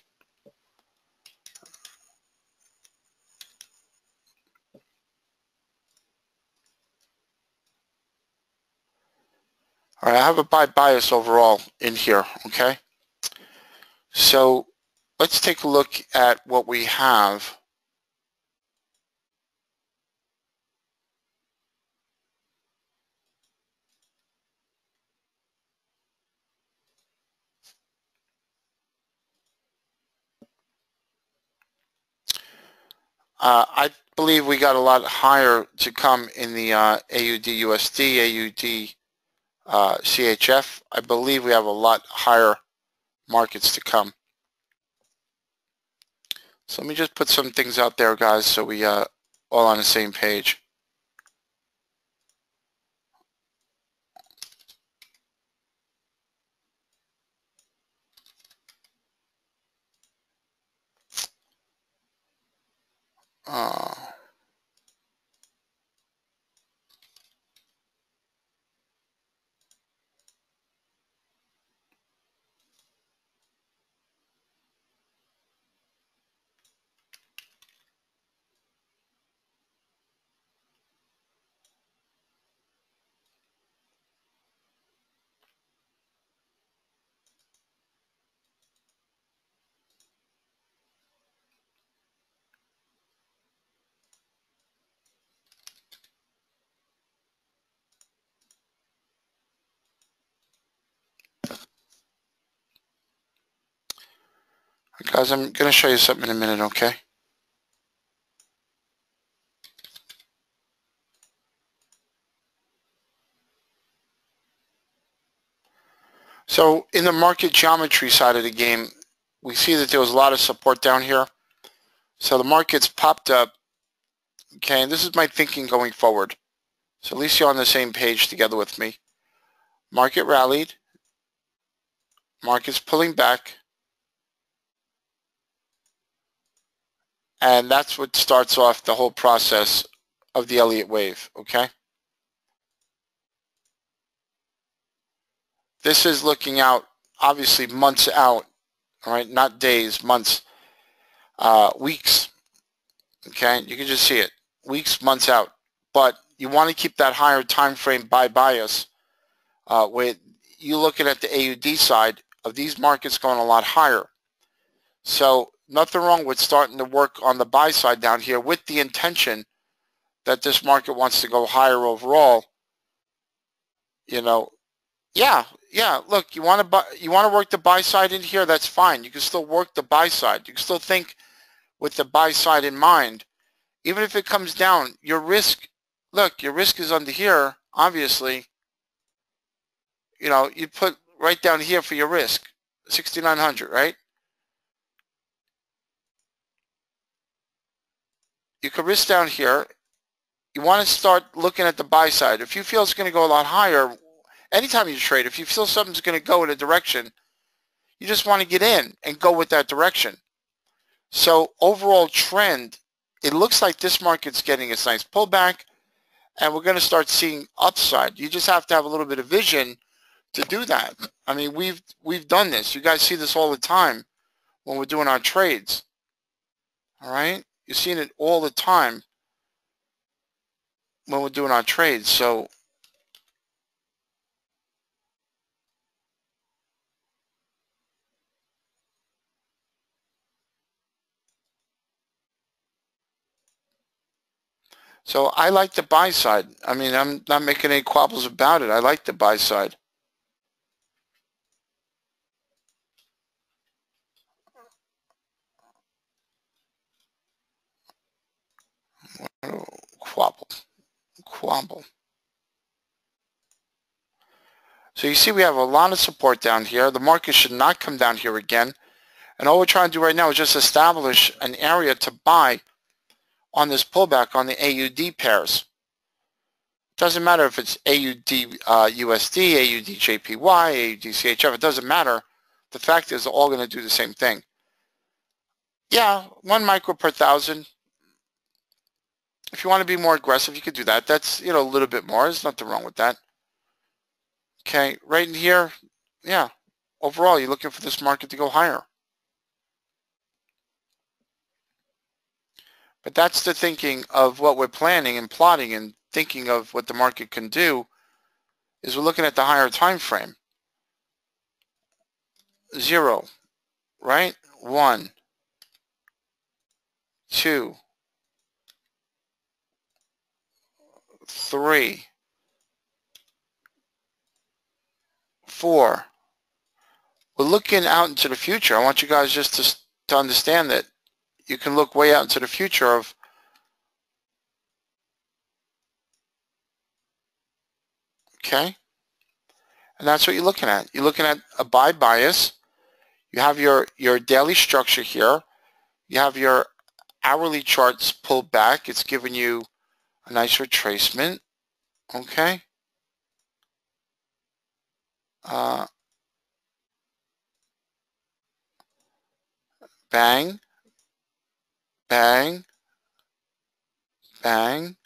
All right, I have a buy bias overall in here, okay? So let's take a look at what we have. I believe we got a lot higher to come in the AUD USD, AUD CHF. I believe we have a lot higher markets to come. So let me just put some things out there, guys, so we all on the same page. Guys, I'm going to show you something in a minute, okay? So in the market geometry side of the game, we see that there was a lot of support down here. So the market's popped up, okay, and this is my thinking going forward. So at least you're on the same page together with me. Market rallied. Market's pulling back. And that's what starts off the whole process of the Elliott wave, okay? This is looking out, obviously months out, all right, not days, months, weeks. Okay, you can just see it, weeks, months out. But you want to keep that higher time frame buy bias. With you looking at the AUD side of these markets going a lot higher. So nothing wrong with starting to work on the buy side down here with the intention that this market wants to go higher overall. You know, yeah. Look, you want to work the buy side in here. That's fine. You can still work the buy side. You can still think with the buy side in mind. Even if it comes down, your risk. Look, your risk is under here. Obviously, you know, you put right down here for your risk, 6,900, right? You could risk down here. You want to start looking at the buy side. If you feel it's going to go a lot higher, anytime you trade, if you feel something's going to go in a direction, you just want to get in and go with that direction. So overall trend, it looks like this market's getting a nice pullback, and we're going to start seeing upside. You just have to have a little bit of vision to do that. I mean, we've done this. You guys see this all the time when we're doing our trades. All right? You're seeing it all the time when we're doing our trades. So I like the buy side. I mean, I'm not making any quabbles about it. I like the buy side. Quabble. So you see we have a lot of support down here. The market should not come down here again. And all we're trying to do right now is just establish an area to buy on this pullback on the AUD pairs. Doesn't matter if it's AUD USD, AUD JPY, AUD CHF. It doesn't matter. The fact is they're all going to do the same thing. Yeah, 1 micro per thousand. If you want to be more aggressive, you could do that. That's, you know, a little bit more. There's nothing wrong with that. Okay, right in here, yeah. Overall, you're looking for this market to go higher. But that's the thinking of what we're planning and plotting and thinking of what the market can do, is we're looking at the higher time frame. 0, right? 1, 2, 3, 4. We're looking out into the future. I want you guys just to understand that you can look way out into the future of okay? And that's what you're looking at. You're looking at a buy bias. You have your daily structure here. You have your hourly charts pulled back. It's giving you a nice retracement. Okay? Bang, bang, bang,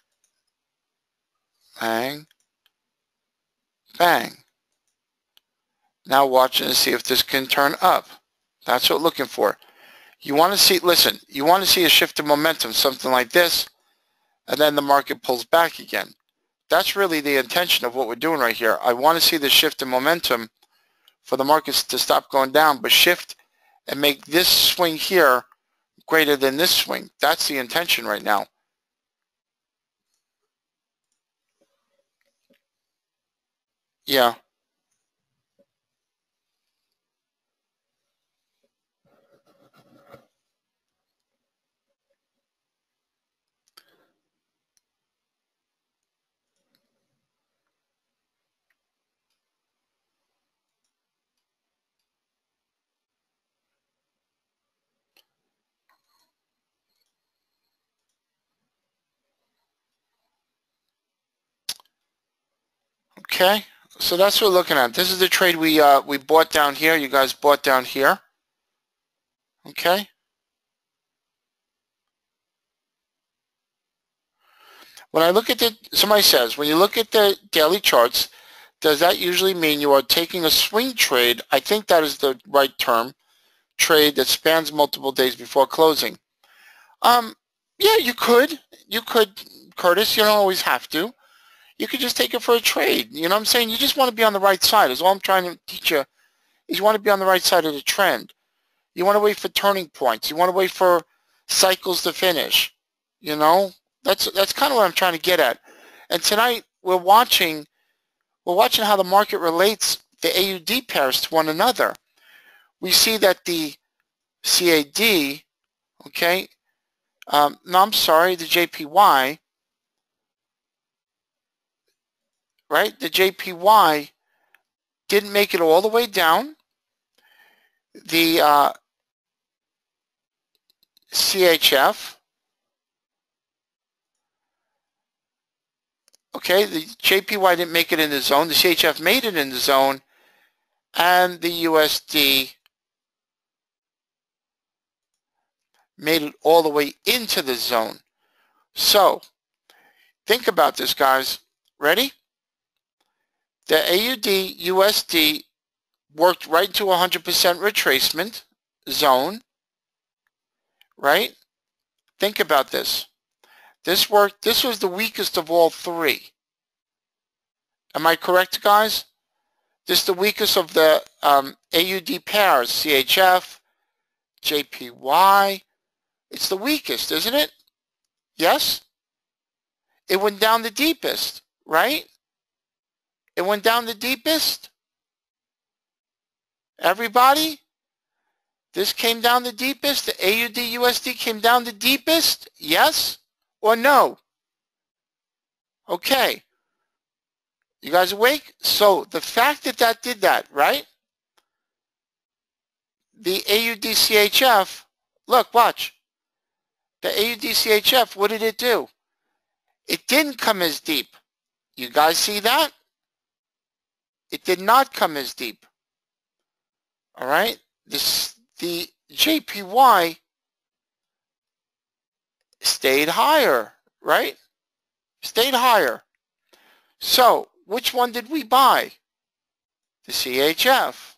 bang, bang. Now watching to see if this can turn up. That's what we're looking for. You want to see, listen, you want to see a shift in momentum, something like this, and then the market pulls back again. That's really the intention of what we're doing right here. I want to see the shift in momentum for the markets to stop going down, but shift and make this swing here greater than this swing. That's the intention right now. Yeah. Okay, so that's what we're looking at. This is the trade we bought down here. You guys bought down here. Okay. When I look at somebody says, when you look at the daily charts, does that usually mean you are taking a swing trade? I think that is the right term. Trade that spans multiple days before closing. Yeah, you could. You could, Curtis. You don't always have to. You could just take it for a trade. You know what I'm saying? You just want to be on the right side. Is all I'm trying to teach you. Is you want to be on the right side of the trend. You want to wait for turning points. You want to wait for cycles to finish. You know, that's kind of what I'm trying to get at. And tonight we're watching how the market relates the AUD pairs to one another. We see that the CAD, okay, no, I'm sorry, the JPY, right? The JPY didn't make it all the way down. The CHF, okay, the JPY didn't make it in the zone. The CHF made it in the zone. And the USD made it all the way into the zone. So, think about this, guys. Ready? The AUD USD worked right into 100% retracement zone, right? Think about this. This was the weakest of all three. Am I correct, guys? This is the weakest of the AUD pairs, CHF, JPY. It's the weakest, isn't it? Yes? It went down the deepest, right? It went down the deepest. Everybody? This came down the deepest? The AUD USD came down the deepest? Yes or no? Okay. You guys awake? So the fact that that did that, right? The AUD CHF, look, watch. The AUD CHF, what did it do? It didn't come as deep. You guys see that? It did not come as deep. All right? The JPY stayed higher, right? Stayed higher. So, which one did we buy? The CHF.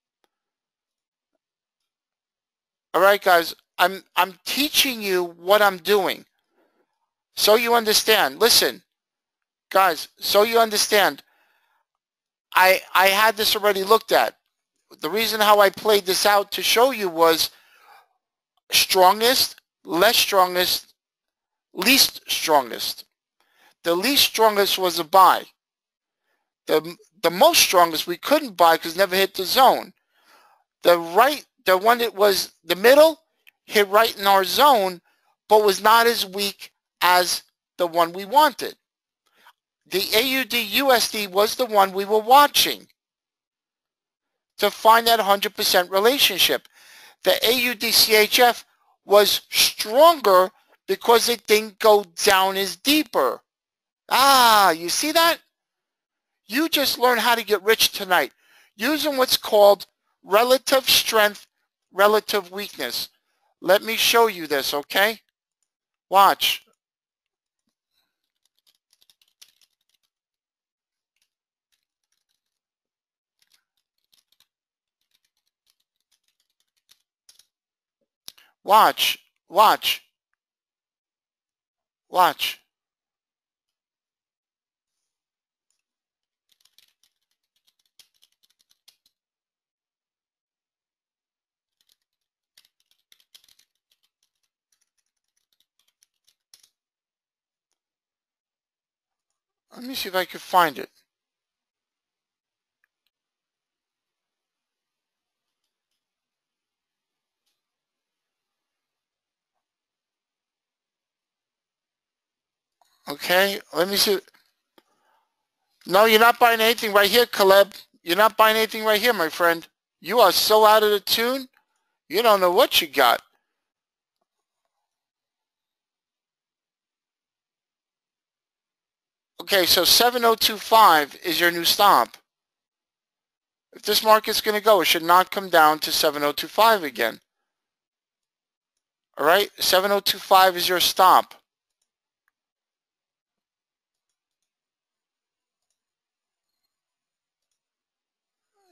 All right, guys, I'm teaching you what I'm doing. So you understand. Listen, guys, so you understand. I had this already looked at. The reason how I played this out to show you was strongest, less strongest, least strongest. The least strongest was a buy. The most strongest we couldn't buy because it never hit the zone. The one that was the middle hit right in our zone, but was not as weak as the one we wanted. The AUD USD was the one we were watching to find that 100% relationship. The AUD CHF was stronger because it didn't go down as deeper. Ah, you see that? You just learned how to get rich tonight using what's called relative strength, relative weakness. Let me show you this, okay? Watch. Watch. Watch. Watch. Let me see if I can find it. Okay, let me see. No, you're not buying anything right here, Caleb. You're not buying anything right here, my friend. You are so out of the tune, you don't know what you got. Okay, so 7025 is your new stop. If this market's going to go, it should not come down to 7025 again. All right, 7025 is your stop.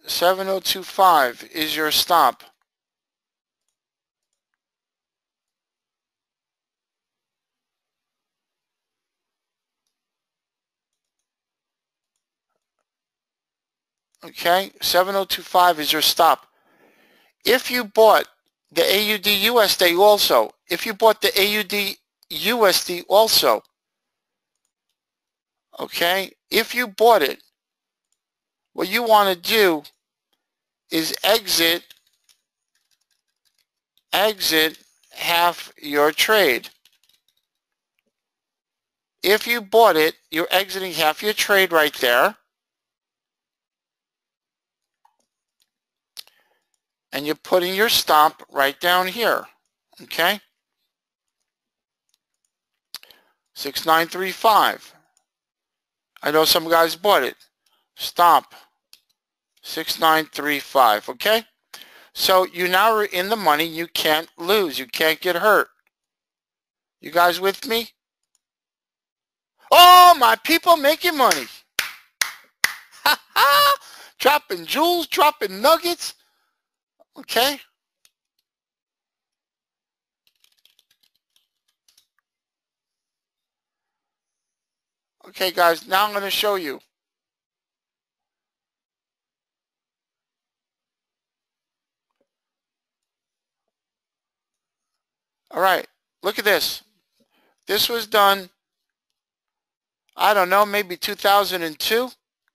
7025 is your stop. Okay, 7025 is your stop. If you bought the AUD USD also, okay, if you bought it, what you want to do is exit half your trade. If you bought it, you're exiting half your trade right there. And you're putting your stop right down here. Okay? 6935. I know some guys bought it. Stop. 6935. Okay? So you now are in the money. You can't lose. You can't get hurt. You guys with me? Oh, my people making money. Ha ha! Dropping jewels, dropping nuggets. Okay? Okay, guys, now I'm going to show you. All right, look at this. This was done, I don't know, maybe 2002.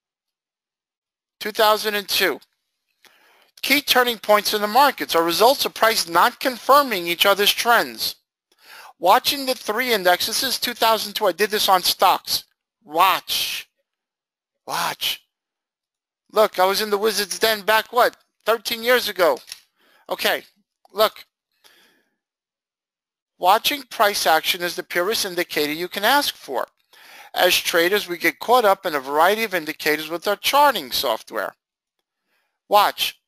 2002. Key turning points in the markets are results of price not confirming each other's trends. Watching the three indexes, this is 2002. I did this on stocks. Watch. Look, I was in the Wizard's Den back, 13 years ago. Okay, look. Watching price action is the purest indicator you can ask for. As traders, we get caught up in a variety of indicators with our charting software. Watch.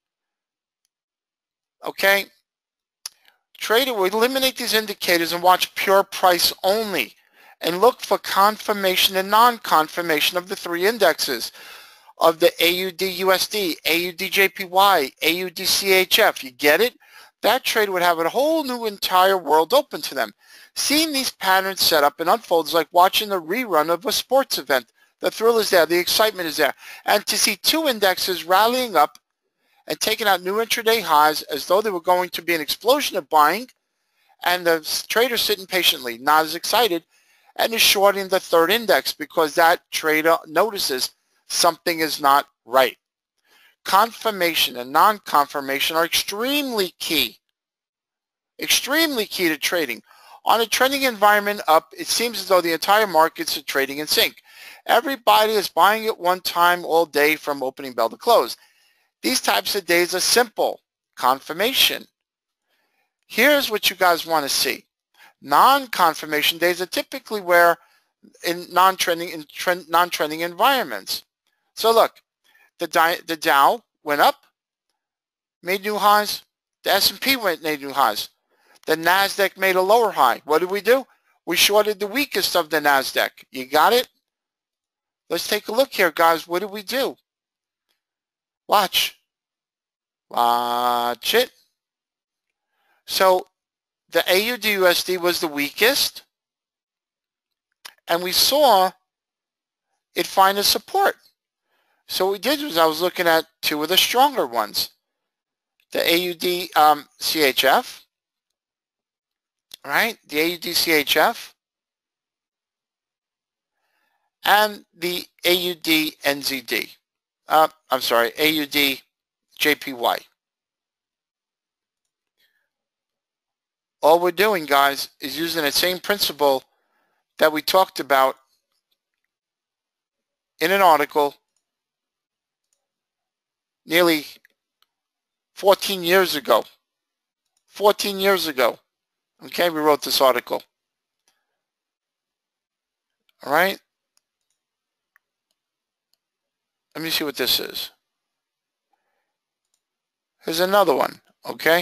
Okay? Trader will eliminate these indicators and watch pure price only and look for confirmation and non-confirmation of the three indexes of the AUD-USD, AUD-JPY, AUD-CHF. You get it? That trader would have a whole new entire world open to them. Seeing these patterns set up and unfold is like watching a rerun of a sports event. The thrill is there. The excitement is there. And to see two indexes rallying up and taking out new intraday highs as though they were going to be an explosion of buying, and the trader sitting patiently, not as excited, and is shorting the third index because that trader notices something is not right. Confirmation and non-confirmation are extremely key to trading. On a trending environment up, it seems as though the entire markets are trading in sync. Everybody is buying at one time all day from opening bell to close. These types of days are simple. Confirmation. Here's what you guys want to see. Non-confirmation days are typically where in non-trending environments. So look, the Dow went up, made new highs. The S&P made new highs. The NASDAQ made a lower high. What did we do? We shorted the weakest of the NASDAQ. You got it? Let's take a look here, guys. What did we do? Watch it. So the AUD-USD was the weakest, and we saw it find a support. So what we did was I was looking at two of the stronger ones. The AUD-CHF, right? The AUD-CHF and the AUD-NZD. I'm sorry, AUD-JPY. All we're doing, guys, is using the same principle that we talked about in an article nearly 14 years ago. 14 years ago. Okay, we wrote this article. All right. Let me see what this is. Here's another one, okay?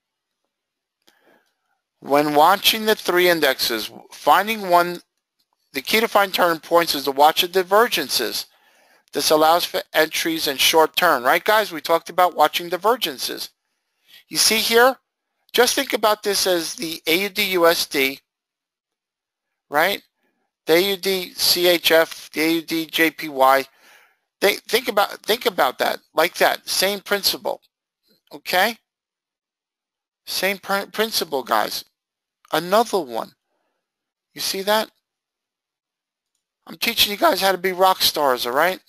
When watching the three indexes, finding one The key to find turning points is to watch the divergences. This allows for entries and short turn, right guys? We talked about watching divergences. You see here, just think about this as the AUD-USD, right? The AUD-CHF, the AUD-JPY. Think about that, like that, same principle, okay? Same principle, guys. Another one. You see that? I'm teaching you guys how to be rock stars, all right?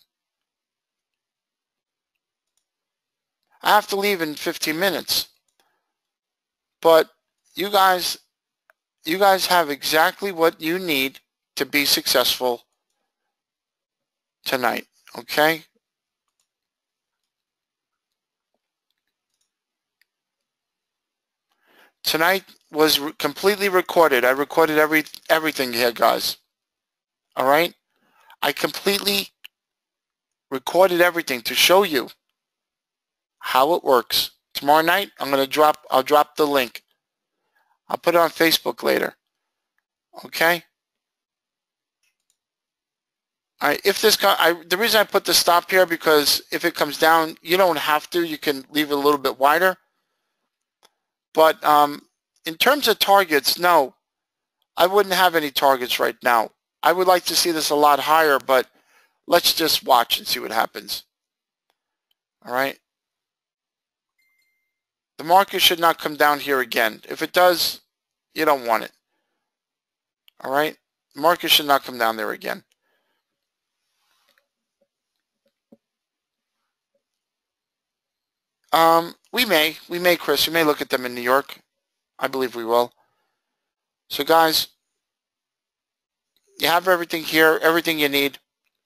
I have to leave in 15 minutes. But you guys have exactly what you need to be successful tonight, okay? Tonight was completely recorded. I recorded everything here, guys. All right? I completely recorded everything to show you how it works. Tomorrow night, I'll drop the link. I'll put it on Facebook later. Okay? All right, the reason I put the stop here, because if it comes down, you don't have to. You can leave it a little bit wider. But in terms of targets, no, I wouldn't have any targets right now. I would like to see this a lot higher, but let's just watch and see what happens. All right? The market should not come down here again. If it does, you don't want it. All right? The market should not come down there again. We may, Chris. We may look at them in New York. I believe we will. So, guys, you have everything here, everything you need.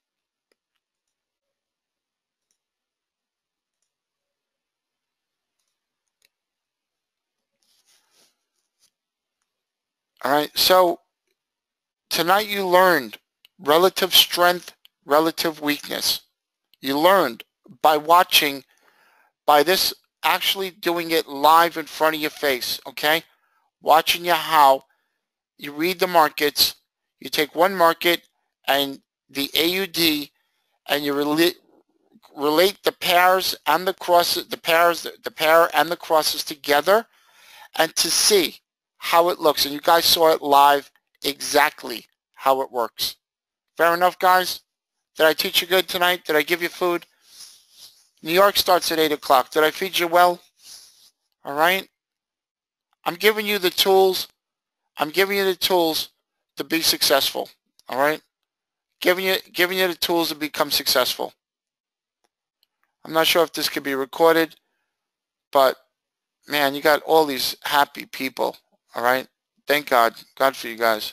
All right, so tonight you learned relative strength, relative weakness. You learned by watching, by this actually doing it live in front of your face, okay? Watching you how you read the markets. You take one market and the AUD, and you relate the pairs and the crosses, the pair and the crosses together, and to see how it looks. And you guys saw it live exactly how it works. Fair enough, guys? Did I teach you good tonight? Did I give you food? New York starts at 8 o'clock. Did I feed you well? All right? I'm giving you the tools. I'm giving you the tools to be successful. All right? Giving you the tools to become successful. I'm not sure if this could be recorded, but man, you got all these happy people. All right? Thank God. God for you guys.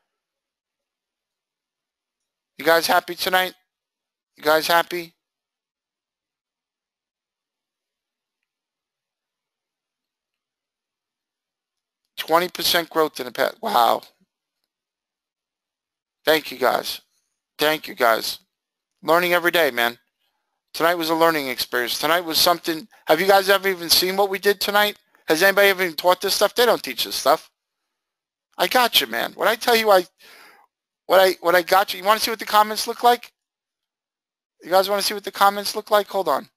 You guys happy tonight? You guys happy? %20 growth in the past. Wow. Thank you guys. Thank you guys. Learning every day, man. Tonight was a learning experience. Tonight was something. Have you guys ever even seen what we did tonight? Has anybody ever even taught this stuff? They don't teach this stuff. I got you, man. When I tell you what I got you, you want to see what the comments look like? You guys want to see what the comments look like? Hold on.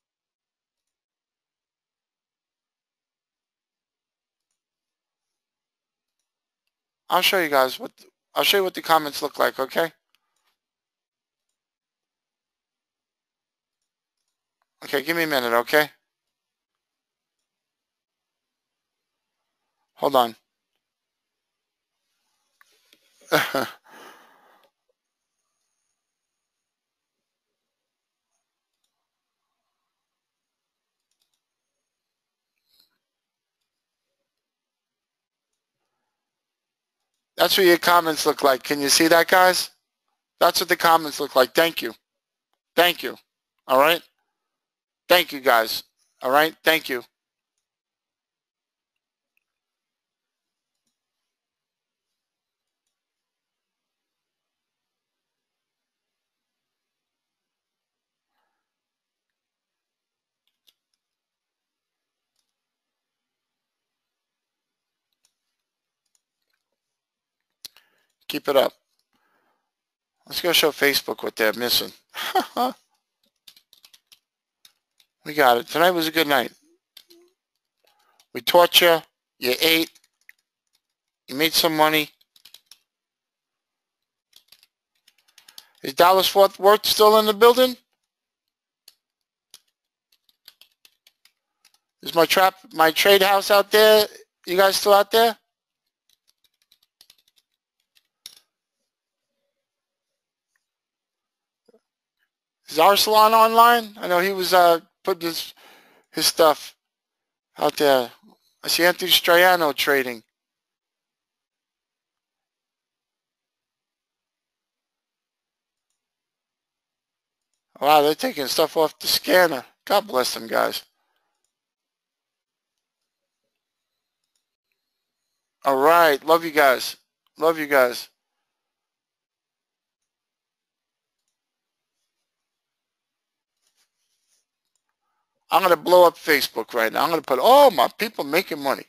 I'll show you guys I'll show you what the comments look like, okay? Okay, give me a minute, okay? Hold on. That's what your comments look like. Can you see that, guys? That's what the comments look like. Thank you. Thank you. All right? Thank you, guys. All right? Thank you. Keep it up. Let's go show Facebook what they're missing. We got it. Tonight was a good night. We taught you. You ate. You made some money. Is Dallas Fort Worth still in the building? Is my trade house out there? You guys still out there? Is Arsalan online? I know he was putting his stuff out there. I see Anthony Straiano trading. Wow, they're taking stuff off the scanner. God bless them guys. All right. Love you guys. Love you guys. I'm going to blow up Facebook right now. I'm going to put all my people making money.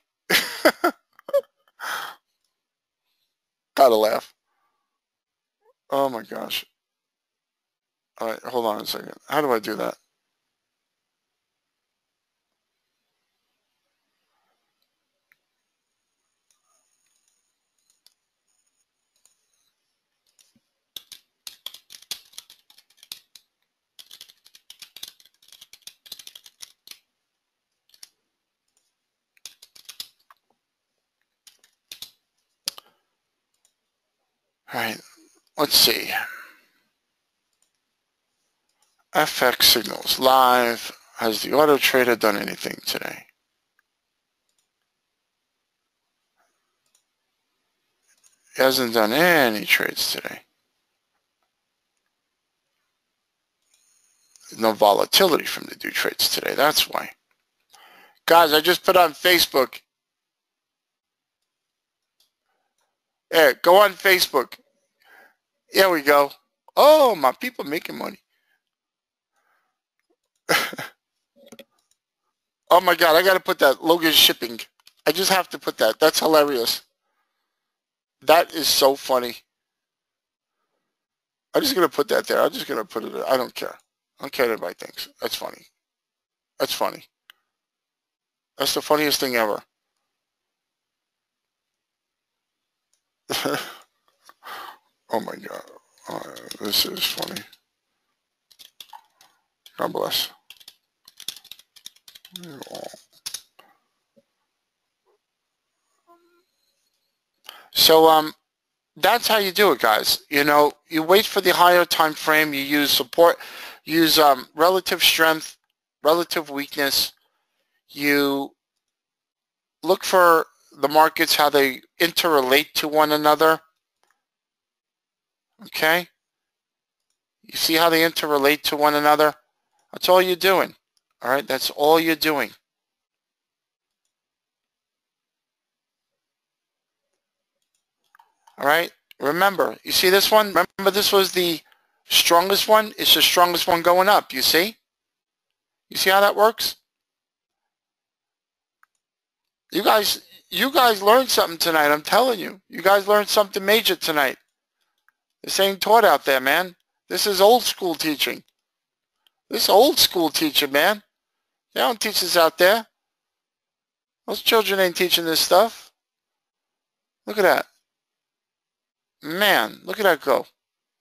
Gotta laugh. Oh my gosh. All right, hold on a second. How do I do that? All right, let's see. FX signals live. Has the auto trader done anything today? He hasn't done any trades today. There's no volatility from the do trades today. That's why. Guys, I just put on Facebook. Hey, go on Facebook. Here we go. Oh, my people making money. Oh my God, I got to put that. Logan shipping. I just have to put that. That's hilarious. That is so funny. I'm just going to put that there. I'm just going to put it there. I don't care. I don't care what anybody thinks. That's funny. That's funny. That's the funniest thing ever. Oh my God. This is funny. God bless. So that's how you do it, guys. You know, you wait for the higher time frame. You use support, use relative strength, relative weakness. You look for the markets, how they interrelate to one another. Okay? You see how they interrelate to one another? That's all you're doing. All right? That's all you're doing. All right? Remember, you see this one? Remember this was the strongest one? It's the strongest one going up, you see? You see how that works? You guys learned something tonight, I'm telling you. You guys learned something major tonight. This ain't taught out there, man. This is old school teaching. This is old school teaching, man. They don't teach this out there. Those children ain't teaching this stuff. Look at that. Man, look at that go.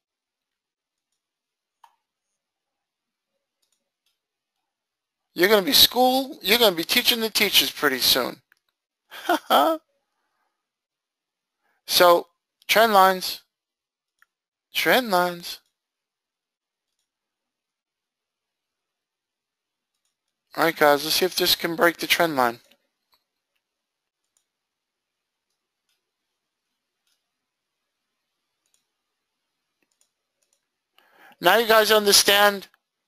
You're going to be teaching the teachers pretty soon. So, trend lines. Trend lines. All right, guys, let's see if this can break the trend line. Now you guys understand.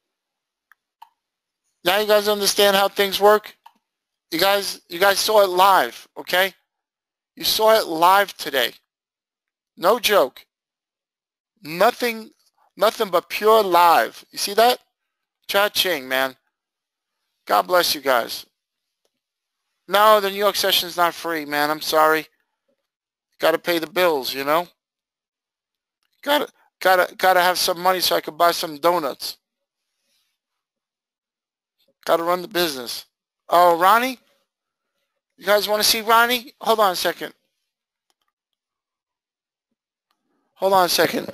Now you guys understand how things work. You guys saw it live, okay? You saw it live today. No joke. Nothing but pure live. You see that? Cha-ching, man. God bless you guys. No, the New York session's not free, man. I'm sorry. Got to pay the bills, you know? Got Gotta have some money so I could buy some donuts. Gotta run the business. Oh, Ronnie? You guys want to see Ronnie? Hold on a second. Hold on a second.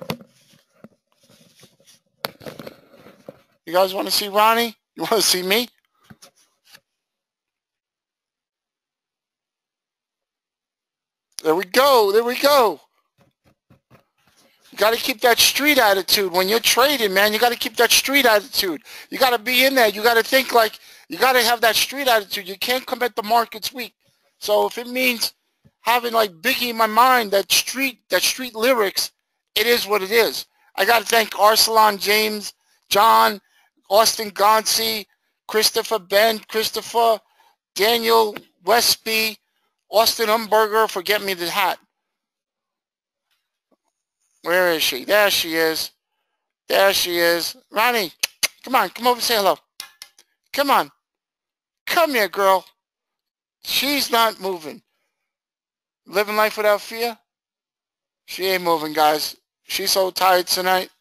You guys want to see Ronnie? You want to see me? There we go. There we go. You got to keep that street attitude. When you're trading, man, you got to keep that street attitude. You got to be in there. You got to think like, you got to have that street attitude. You can't come at the markets weak. So if it means having like Biggie in my mind, that street lyrics, it is what it is. I got to thank Arsalan James, John, Austin Gonsi, Christopher Ben, Christopher, Daniel Westby, Austin Umberger for getting me the hat. Where is she? There she is. There she is. Ronnie, come on. Come over and say hello. Come on. Come here, girl. She's not moving. Living life without fear? She ain't moving, guys. She's so tired tonight.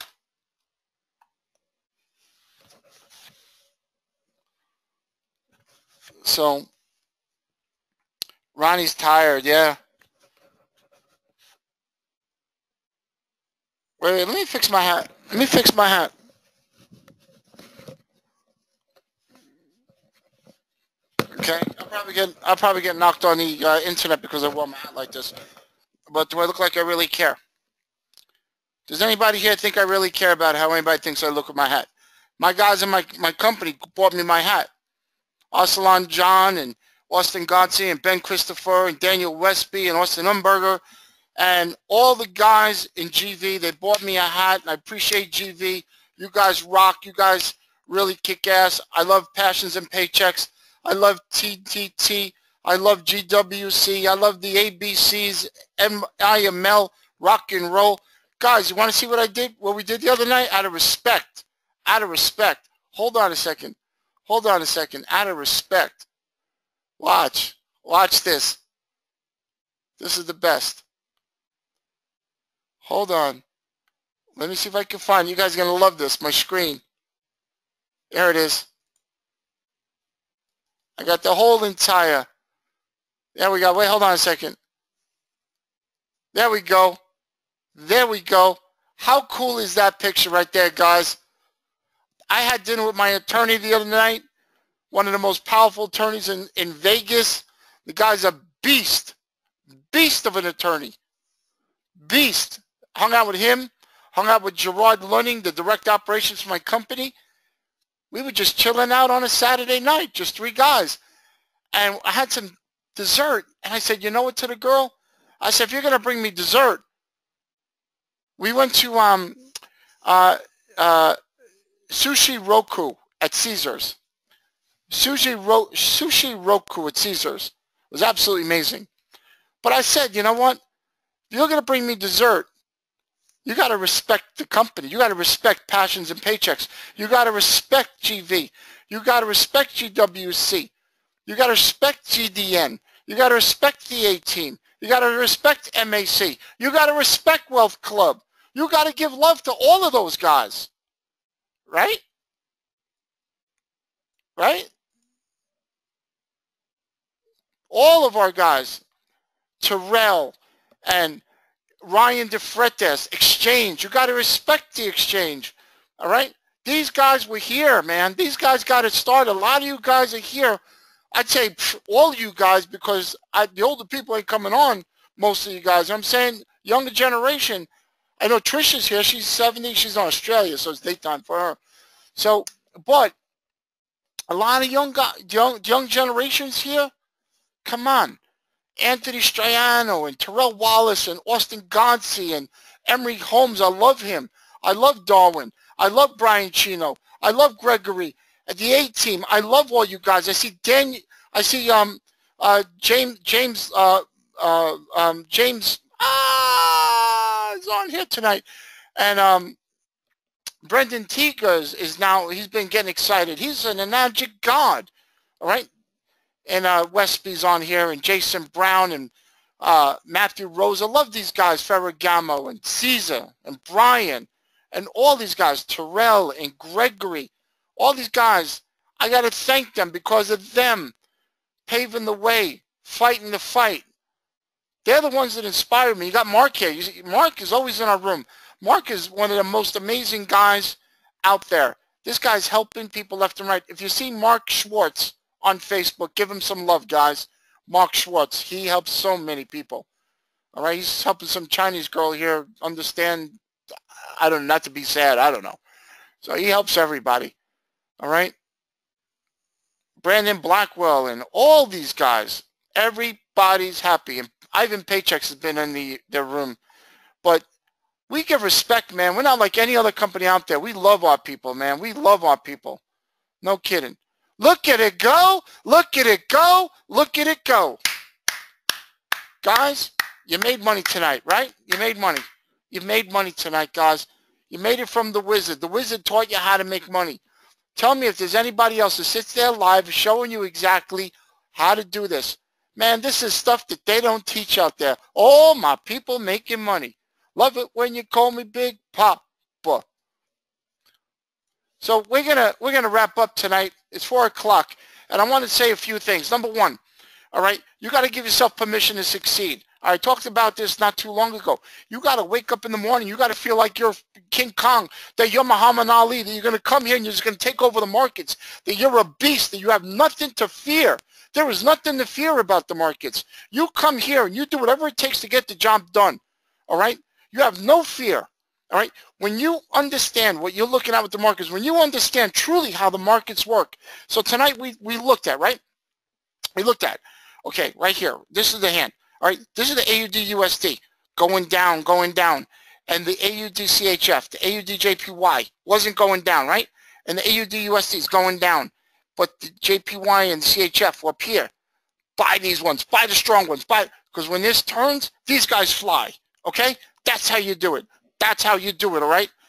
So, Ronnie's tired, yeah. Wait, let me fix my hat. Let me fix my hat. Okay, I'll probably get knocked on the internet because I wore my hat like this. But do I look like I really care? Does anybody here think I really care about how anybody thinks I look with my hat? My guys in my company bought me my hat. Arsalan John and Austin Gonsi and Ben Christopher and Daniel Westby and Austin Umberger and all the guys in GV, they bought me a hat. And I appreciate GV. You guys rock. You guys really kick ass. I love Passions and Paychecks. I love TTT. I love GWC. I love the ABCs, IML, rock and roll. Guys, you want to see what I did, what we did the other night? Out of respect. Out of respect. Hold on a second. Hold on a second. Out of respect. Watch. Watch this. This is the best. Hold on. Let me see if I can find. You guys are going to love this. My screen. There it is. I got the whole entire. There we go. Wait, hold on a second. There we go. There we go. How cool is that picture right there, guys? I had dinner with my attorney the other night. One of the most powerful attorneys in Vegas. The guy's a beast. Beast of an attorney. Beast. Hung out with him. Hung out with Gerard Lunning, the direct operations for my company. We were just chilling out on a Saturday night, just three guys. And I had some dessert. And I said, you know what, to the girl? I said, if you're going to bring me dessert. We went to Sushi Roku at Caesars. Sushi Roku at Caesars. It was absolutely amazing. But I said, you know what? If you're going to bring me dessert, you got to respect the company. You got to respect Passions and Paychecks. You got to respect GV. You got to respect GWC. You got to respect GDN. You got to respect the A-Team. You got to respect MAC. You got to respect Wealth Club. You got to give love to all of those guys. Right? Right? All of our guys. Terrell and Ryan DeFreitas, Exchange. You got to respect the Exchange. All right? These guys were here, man. These guys got it started. A lot of you guys are here. I'd say all of you guys, because the older people ain't coming on, most of you guys. I'm saying younger generation. I know Trisha's here. She's 70. She's in Australia, so it's daytime for her. So, but a lot of young generations here. Come on. Anthony Straiano and Terrell Wallace and Austin Gonsi and Emery Holmes. I love him. I love Darwin. I love Brian Chino. I love Gregory. At the A-Team, I love all you guys. I see Daniel. I see James is on here tonight, and Brendan Tika is now. He's been getting excited. He's an analogic god. All right. And Westby's on here, and Jason Brown, and Matthew Rose. I love these guys, Ferragamo and Caesar and Brian and all these guys, Terrell and Gregory. All these guys, I got to thank them because of them paving the way, fighting the fight. They're the ones that inspire me. You got Mark here. You see, Mark is always in our room. Mark is one of the most amazing guys out there. This guy's helping people left and right. If you see Mark Schwartz on Facebook, give him some love, guys. Mark Schwartz. He helps so many people. All right? He's helping some Chinese girl here understand, I don't know, not to be sad. I don't know. So he helps everybody. All right? Brandon Blackwell and all these guys. Everybody's happy. And Ivan Paychecks has been in their room. But we give respect, man. We're not like any other company out there. We love our people, man. We love our people. No kidding. Look at it go. Look at it go. Look at it go. Guys, you made money tonight, right? You made money. You made money tonight, guys. You made it from the Wizard. The Wizard taught you how to make money. Tell me if there's anybody else who sits there live showing you exactly how to do this. Man, this is stuff that they don't teach out there. Oh, my people making money. Love it when you call me Big Papa. So we're gonna wrap up tonight. It's 4 o'clock, and I want to say a few things. Number one, all right, you got to give yourself permission to succeed. I talked about this not too long ago. You got to wake up in the morning. You got to feel like you're King Kong, that you're Muhammad Ali, that you're going to come here and you're just going to take over the markets, that you're a beast, that you have nothing to fear. There is nothing to fear about the markets. You come here and you do whatever it takes to get the job done, all right? You have no fear, all right? When you understand what you're looking at with the markets, when you understand truly how the markets work. So tonight we looked at, right? We looked at, okay, right here. This is the hand, all right? This is the AUD-USD going down, going down. And the AUD-CHF, the AUD-JPY wasn't going down, right? And the AUD-USD is going down. But the JPY and CHF were up here. Buy these ones. Buy the strong ones. Buy, because when this turns, these guys fly, okay? That's how you do it. That's how you do it, all right?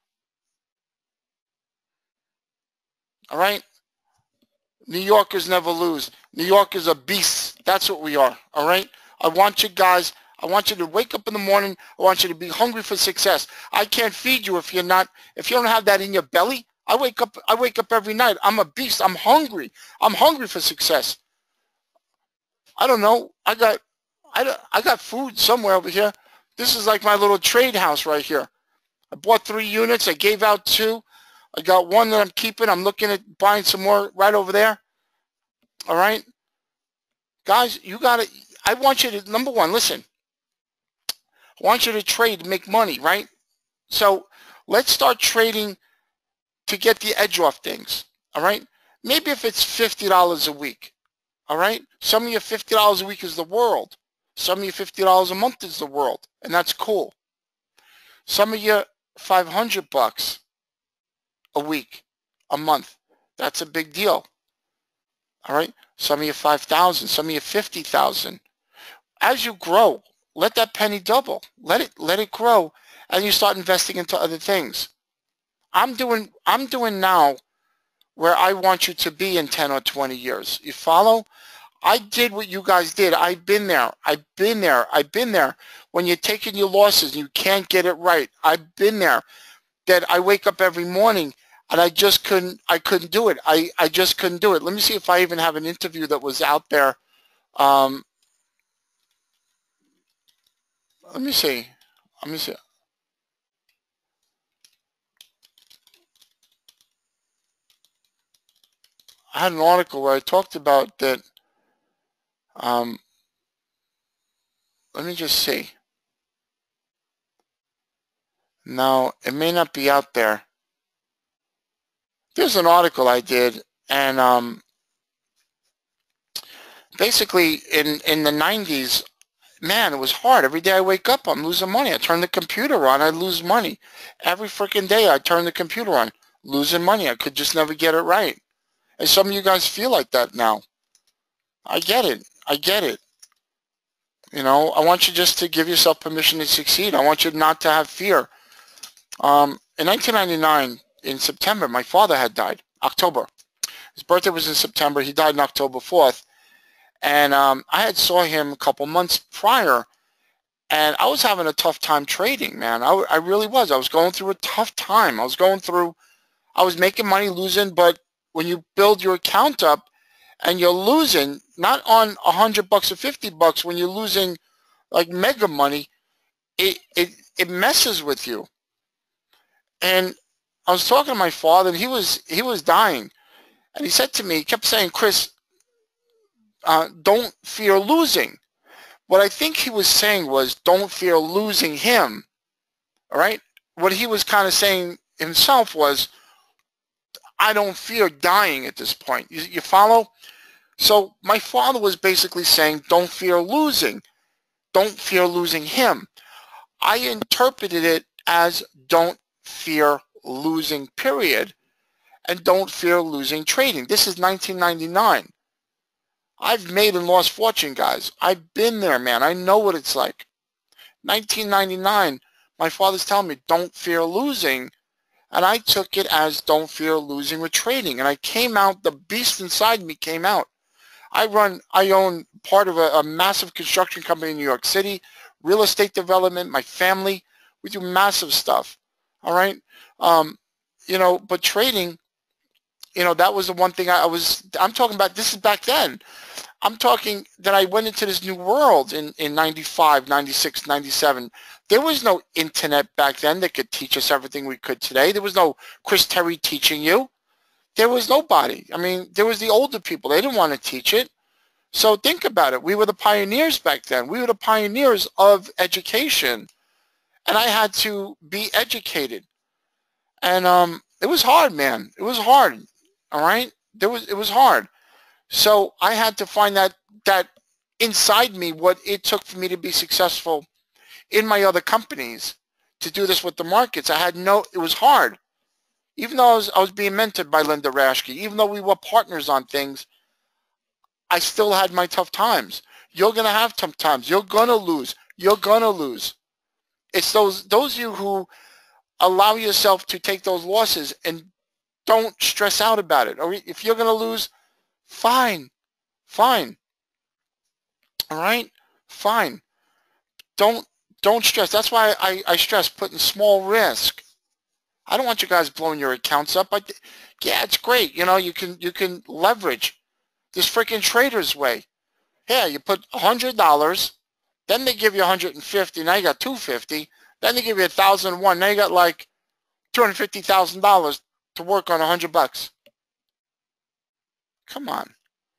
All right? New Yorkers never lose. New Yorkers are beasts. That's what we are, all right? I want you guys, I want you to wake up in the morning. I want you to be hungry for success. I can't feed you if you don't have that in your belly. I wake up every night. I'm a beast. I'm hungry. I'm hungry for success. I don't know. I got food somewhere over here. This is like my little trade house right here. I bought 3 units. I gave out 2. I got 1 that I'm keeping. I'm looking at buying some more right over there. All right? Guys, you got to, I want you to, number one, listen. I want you to trade to make money, right? So let's start trading to get the edge off things, all right? Maybe if it's $50 a week, all right? Some of you $50 a week is the world. Some of you $50 a month is the world, and that's cool. Some of you $500 a week, a month. That's a big deal, all right? Some of you 5,000, some of you 50,000. As you grow, let that penny double. Let it grow, and you start investing into other things. I'm doing now where I want you to be in 10 or 20 years. You follow? I did what you guys did. I've been there. I've been there. I've been there. When you're taking your losses and you can't get it right. I've been there. That I wake up every morning and I couldn't do it. I just couldn't do it. Let me see if I even have an interview that was out there. Let me see. Let me see. I had an article where I talked about that. Let me just see. No, it may not be out there. There's an article I did, and basically in the 90s, man, it was hard. Every day I wake up, I'm losing money. I turn the computer on, I lose money. Every freaking day I turn the computer on, losing money. I could just never get it right. And some of you guys feel like that now. I get it. I get it. You know, I want you just to give yourself permission to succeed. I want you not to have fear. In 1999, in September, my father had died. October. His birthday was in September. He died on October 4th. And I had saw him a couple months prior, and I was having a tough time trading, man. I really was. I was going through a tough time. I was making money, losing, but when you build your account up and you're losing, not on $100 or $50, when you're losing like mega money, it messes with you. And I was talking to my father, and he was dying, and he said to me, he kept saying, Chris, don't fear losing. What I think he was saying was, don't fear losing him. All right. What he was kind of saying himself was, I don't fear dying at this point. You follow? So my father was basically saying, don't fear losing. Don't fear losing him. I interpreted it as don't fear losing, period, and don't fear losing trading. This is 1999. I've made and lost fortune, guys. I've been there, man. I know what it's like. 1999, my father's telling me, don't fear losing. And I took it as don't fear losing with trading. And I came out, the beast inside me came out. I own part of a massive construction company in New York City, real estate development, my family. We do massive stuff. All right. But trading, that was the one thing I'm talking about. This is back then. I'm talking that I went into this new world in 95, 96, 97. There was no internet back then that could teach us everything we could today. There was no Chris Terry teaching you. There was nobody. I mean, there was the older people. They didn't want to teach it. So think about it. We were the pioneers back then. We were the pioneers of education. And I had to be educated. And it was hard, man. It was hard. All right? It was hard. So I had to find that inside me, what it took for me to be successful in my other companies, to do this with the markets. It was hard. Even though I was being mentored by Linda Raschke, even though we were partners on things, I still had my tough times. You're going to have tough times. You're going to lose. You're going to lose. It's those of you who allow yourself to take those losses and don't stress out about it. Or if you're going to lose, fine. All right? Fine. Don't stress. That's why I stress putting small risk. I don't want you guys blowing your accounts up. Yeah, it's great. You can leverage this freaking trader's way. Yeah, you put $100, then they give you $150. Now you got $250. Then they give you $1,001. Now you got like $250,000 to work on $100. Come on,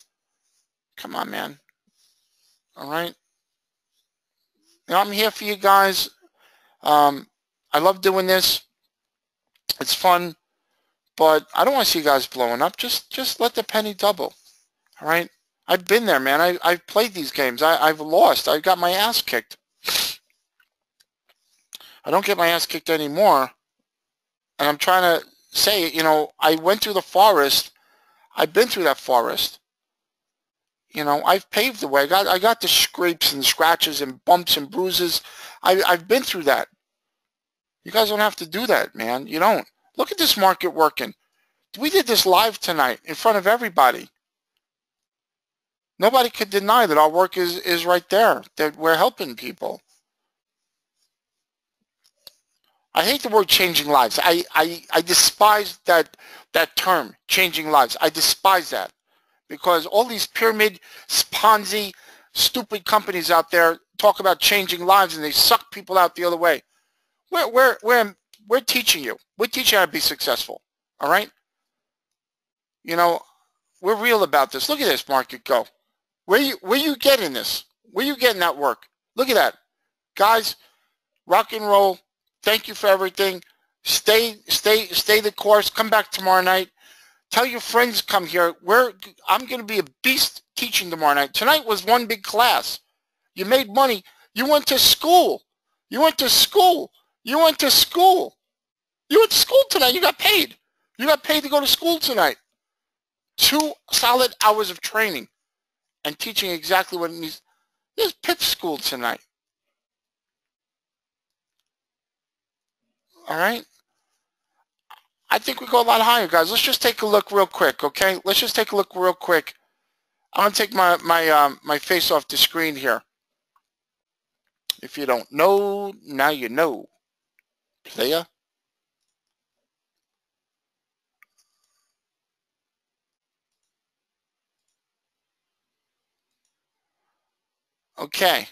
man. All right. I'm here for you guys. I love doing this. It's fun, but I don't want to see you guys blowing up. Just let the penny double. All right. I've been there, man. I've played these games. I've lost. I got my ass kicked. I don't get my ass kicked anymore. And I'm trying to say, I went through the forest. I've been through that forest. I've paved the way. I got the scrapes and scratches and bumps and bruises. I've been through that. You guys don't have to do that, man. You don't. Look at this market working. We did this live tonight in front of everybody. Nobody could deny that our work is right there, that we're helping people. I hate the word changing lives. I despise that term, changing lives. I despise that, because all these pyramid, Ponzi, stupid companies out there talk about changing lives, and they suck people out the other way. We're teaching you. We're teaching you how to be successful. All right? We're real about this. Look at this market go. Where you getting this? Where you getting that work? Look at that. Guys, rock and roll. Thank you for everything. Stay the course. Come back tomorrow night. Tell your friends come here. I'm going to be a beast teaching tomorrow night. Tonight was one big class. You made money. You went to school. You went to school. You went to school. You went to school tonight. You got paid. You got paid to go to school tonight. 2 solid hours of training and teaching exactly what it needs. There's PIP school tonight. All right? I think we go a lot higher, guys. Let's just take a look real quick, okay? Let's just take a look real quick. I'm going to take my face off the screen here. If you don't know, now you know. Player. Okay.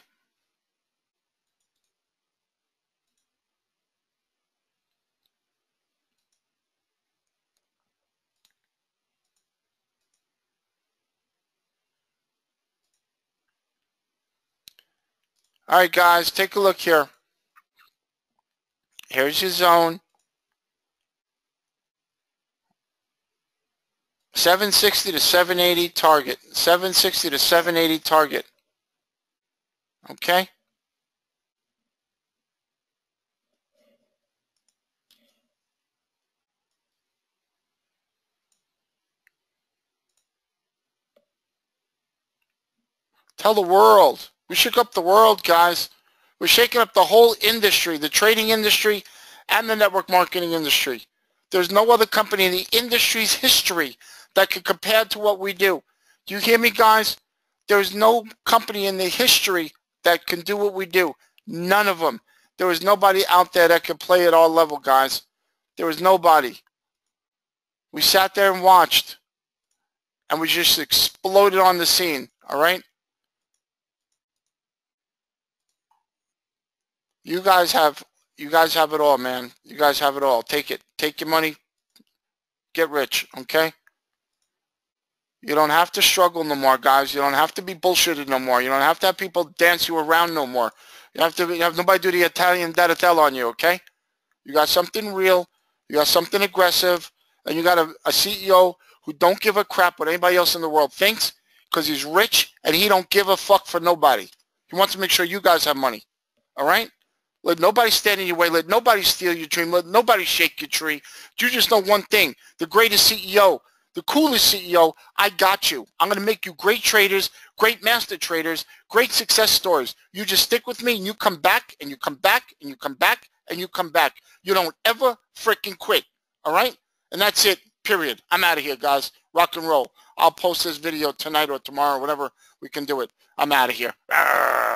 All right, guys, take a look here. Here's your zone. 760 to 780 target. 760 to 780 target. Okay? Tell the world. We shook up the world, guys. We're shaking up the whole industry, the trading industry and the network marketing industry. There's no other company in the industry's history that can compare to what we do. Do you hear me, guys? There's no company in the history that can do what we do. None of them. There was nobody out there that could play at our level, guys. There was nobody. We sat there and watched, and we just exploded on the scene, all right? You guys have it all, man. You guys have it all. Take it. Take your money. Get rich, okay? You don't have to struggle no more, guys. You don't have to be bullshitted no more. You don't have to have people dance you around no more. You have nobody do the Italian Daratella on you, okay? You got something real. You got something aggressive. And you got a CEO who don't give a crap what anybody else in the world thinks because he's rich and he don't give a fuck for nobody. He wants to make sure you guys have money, all right? Let nobody stand in your way. Let nobody steal your dream. Let nobody shake your tree. You just know one thing. The greatest CEO, the coolest CEO, I got you. I'm going to make you great traders, great master traders, great success stories. You just stick with me and you come back and you come back and you come back and you come back. You don't ever freaking quit. All right? And that's it. Period. I'm out of here, guys. Rock and roll. I'll post this video tonight or tomorrow, whenever we can do it. I'm out of here. Arrgh.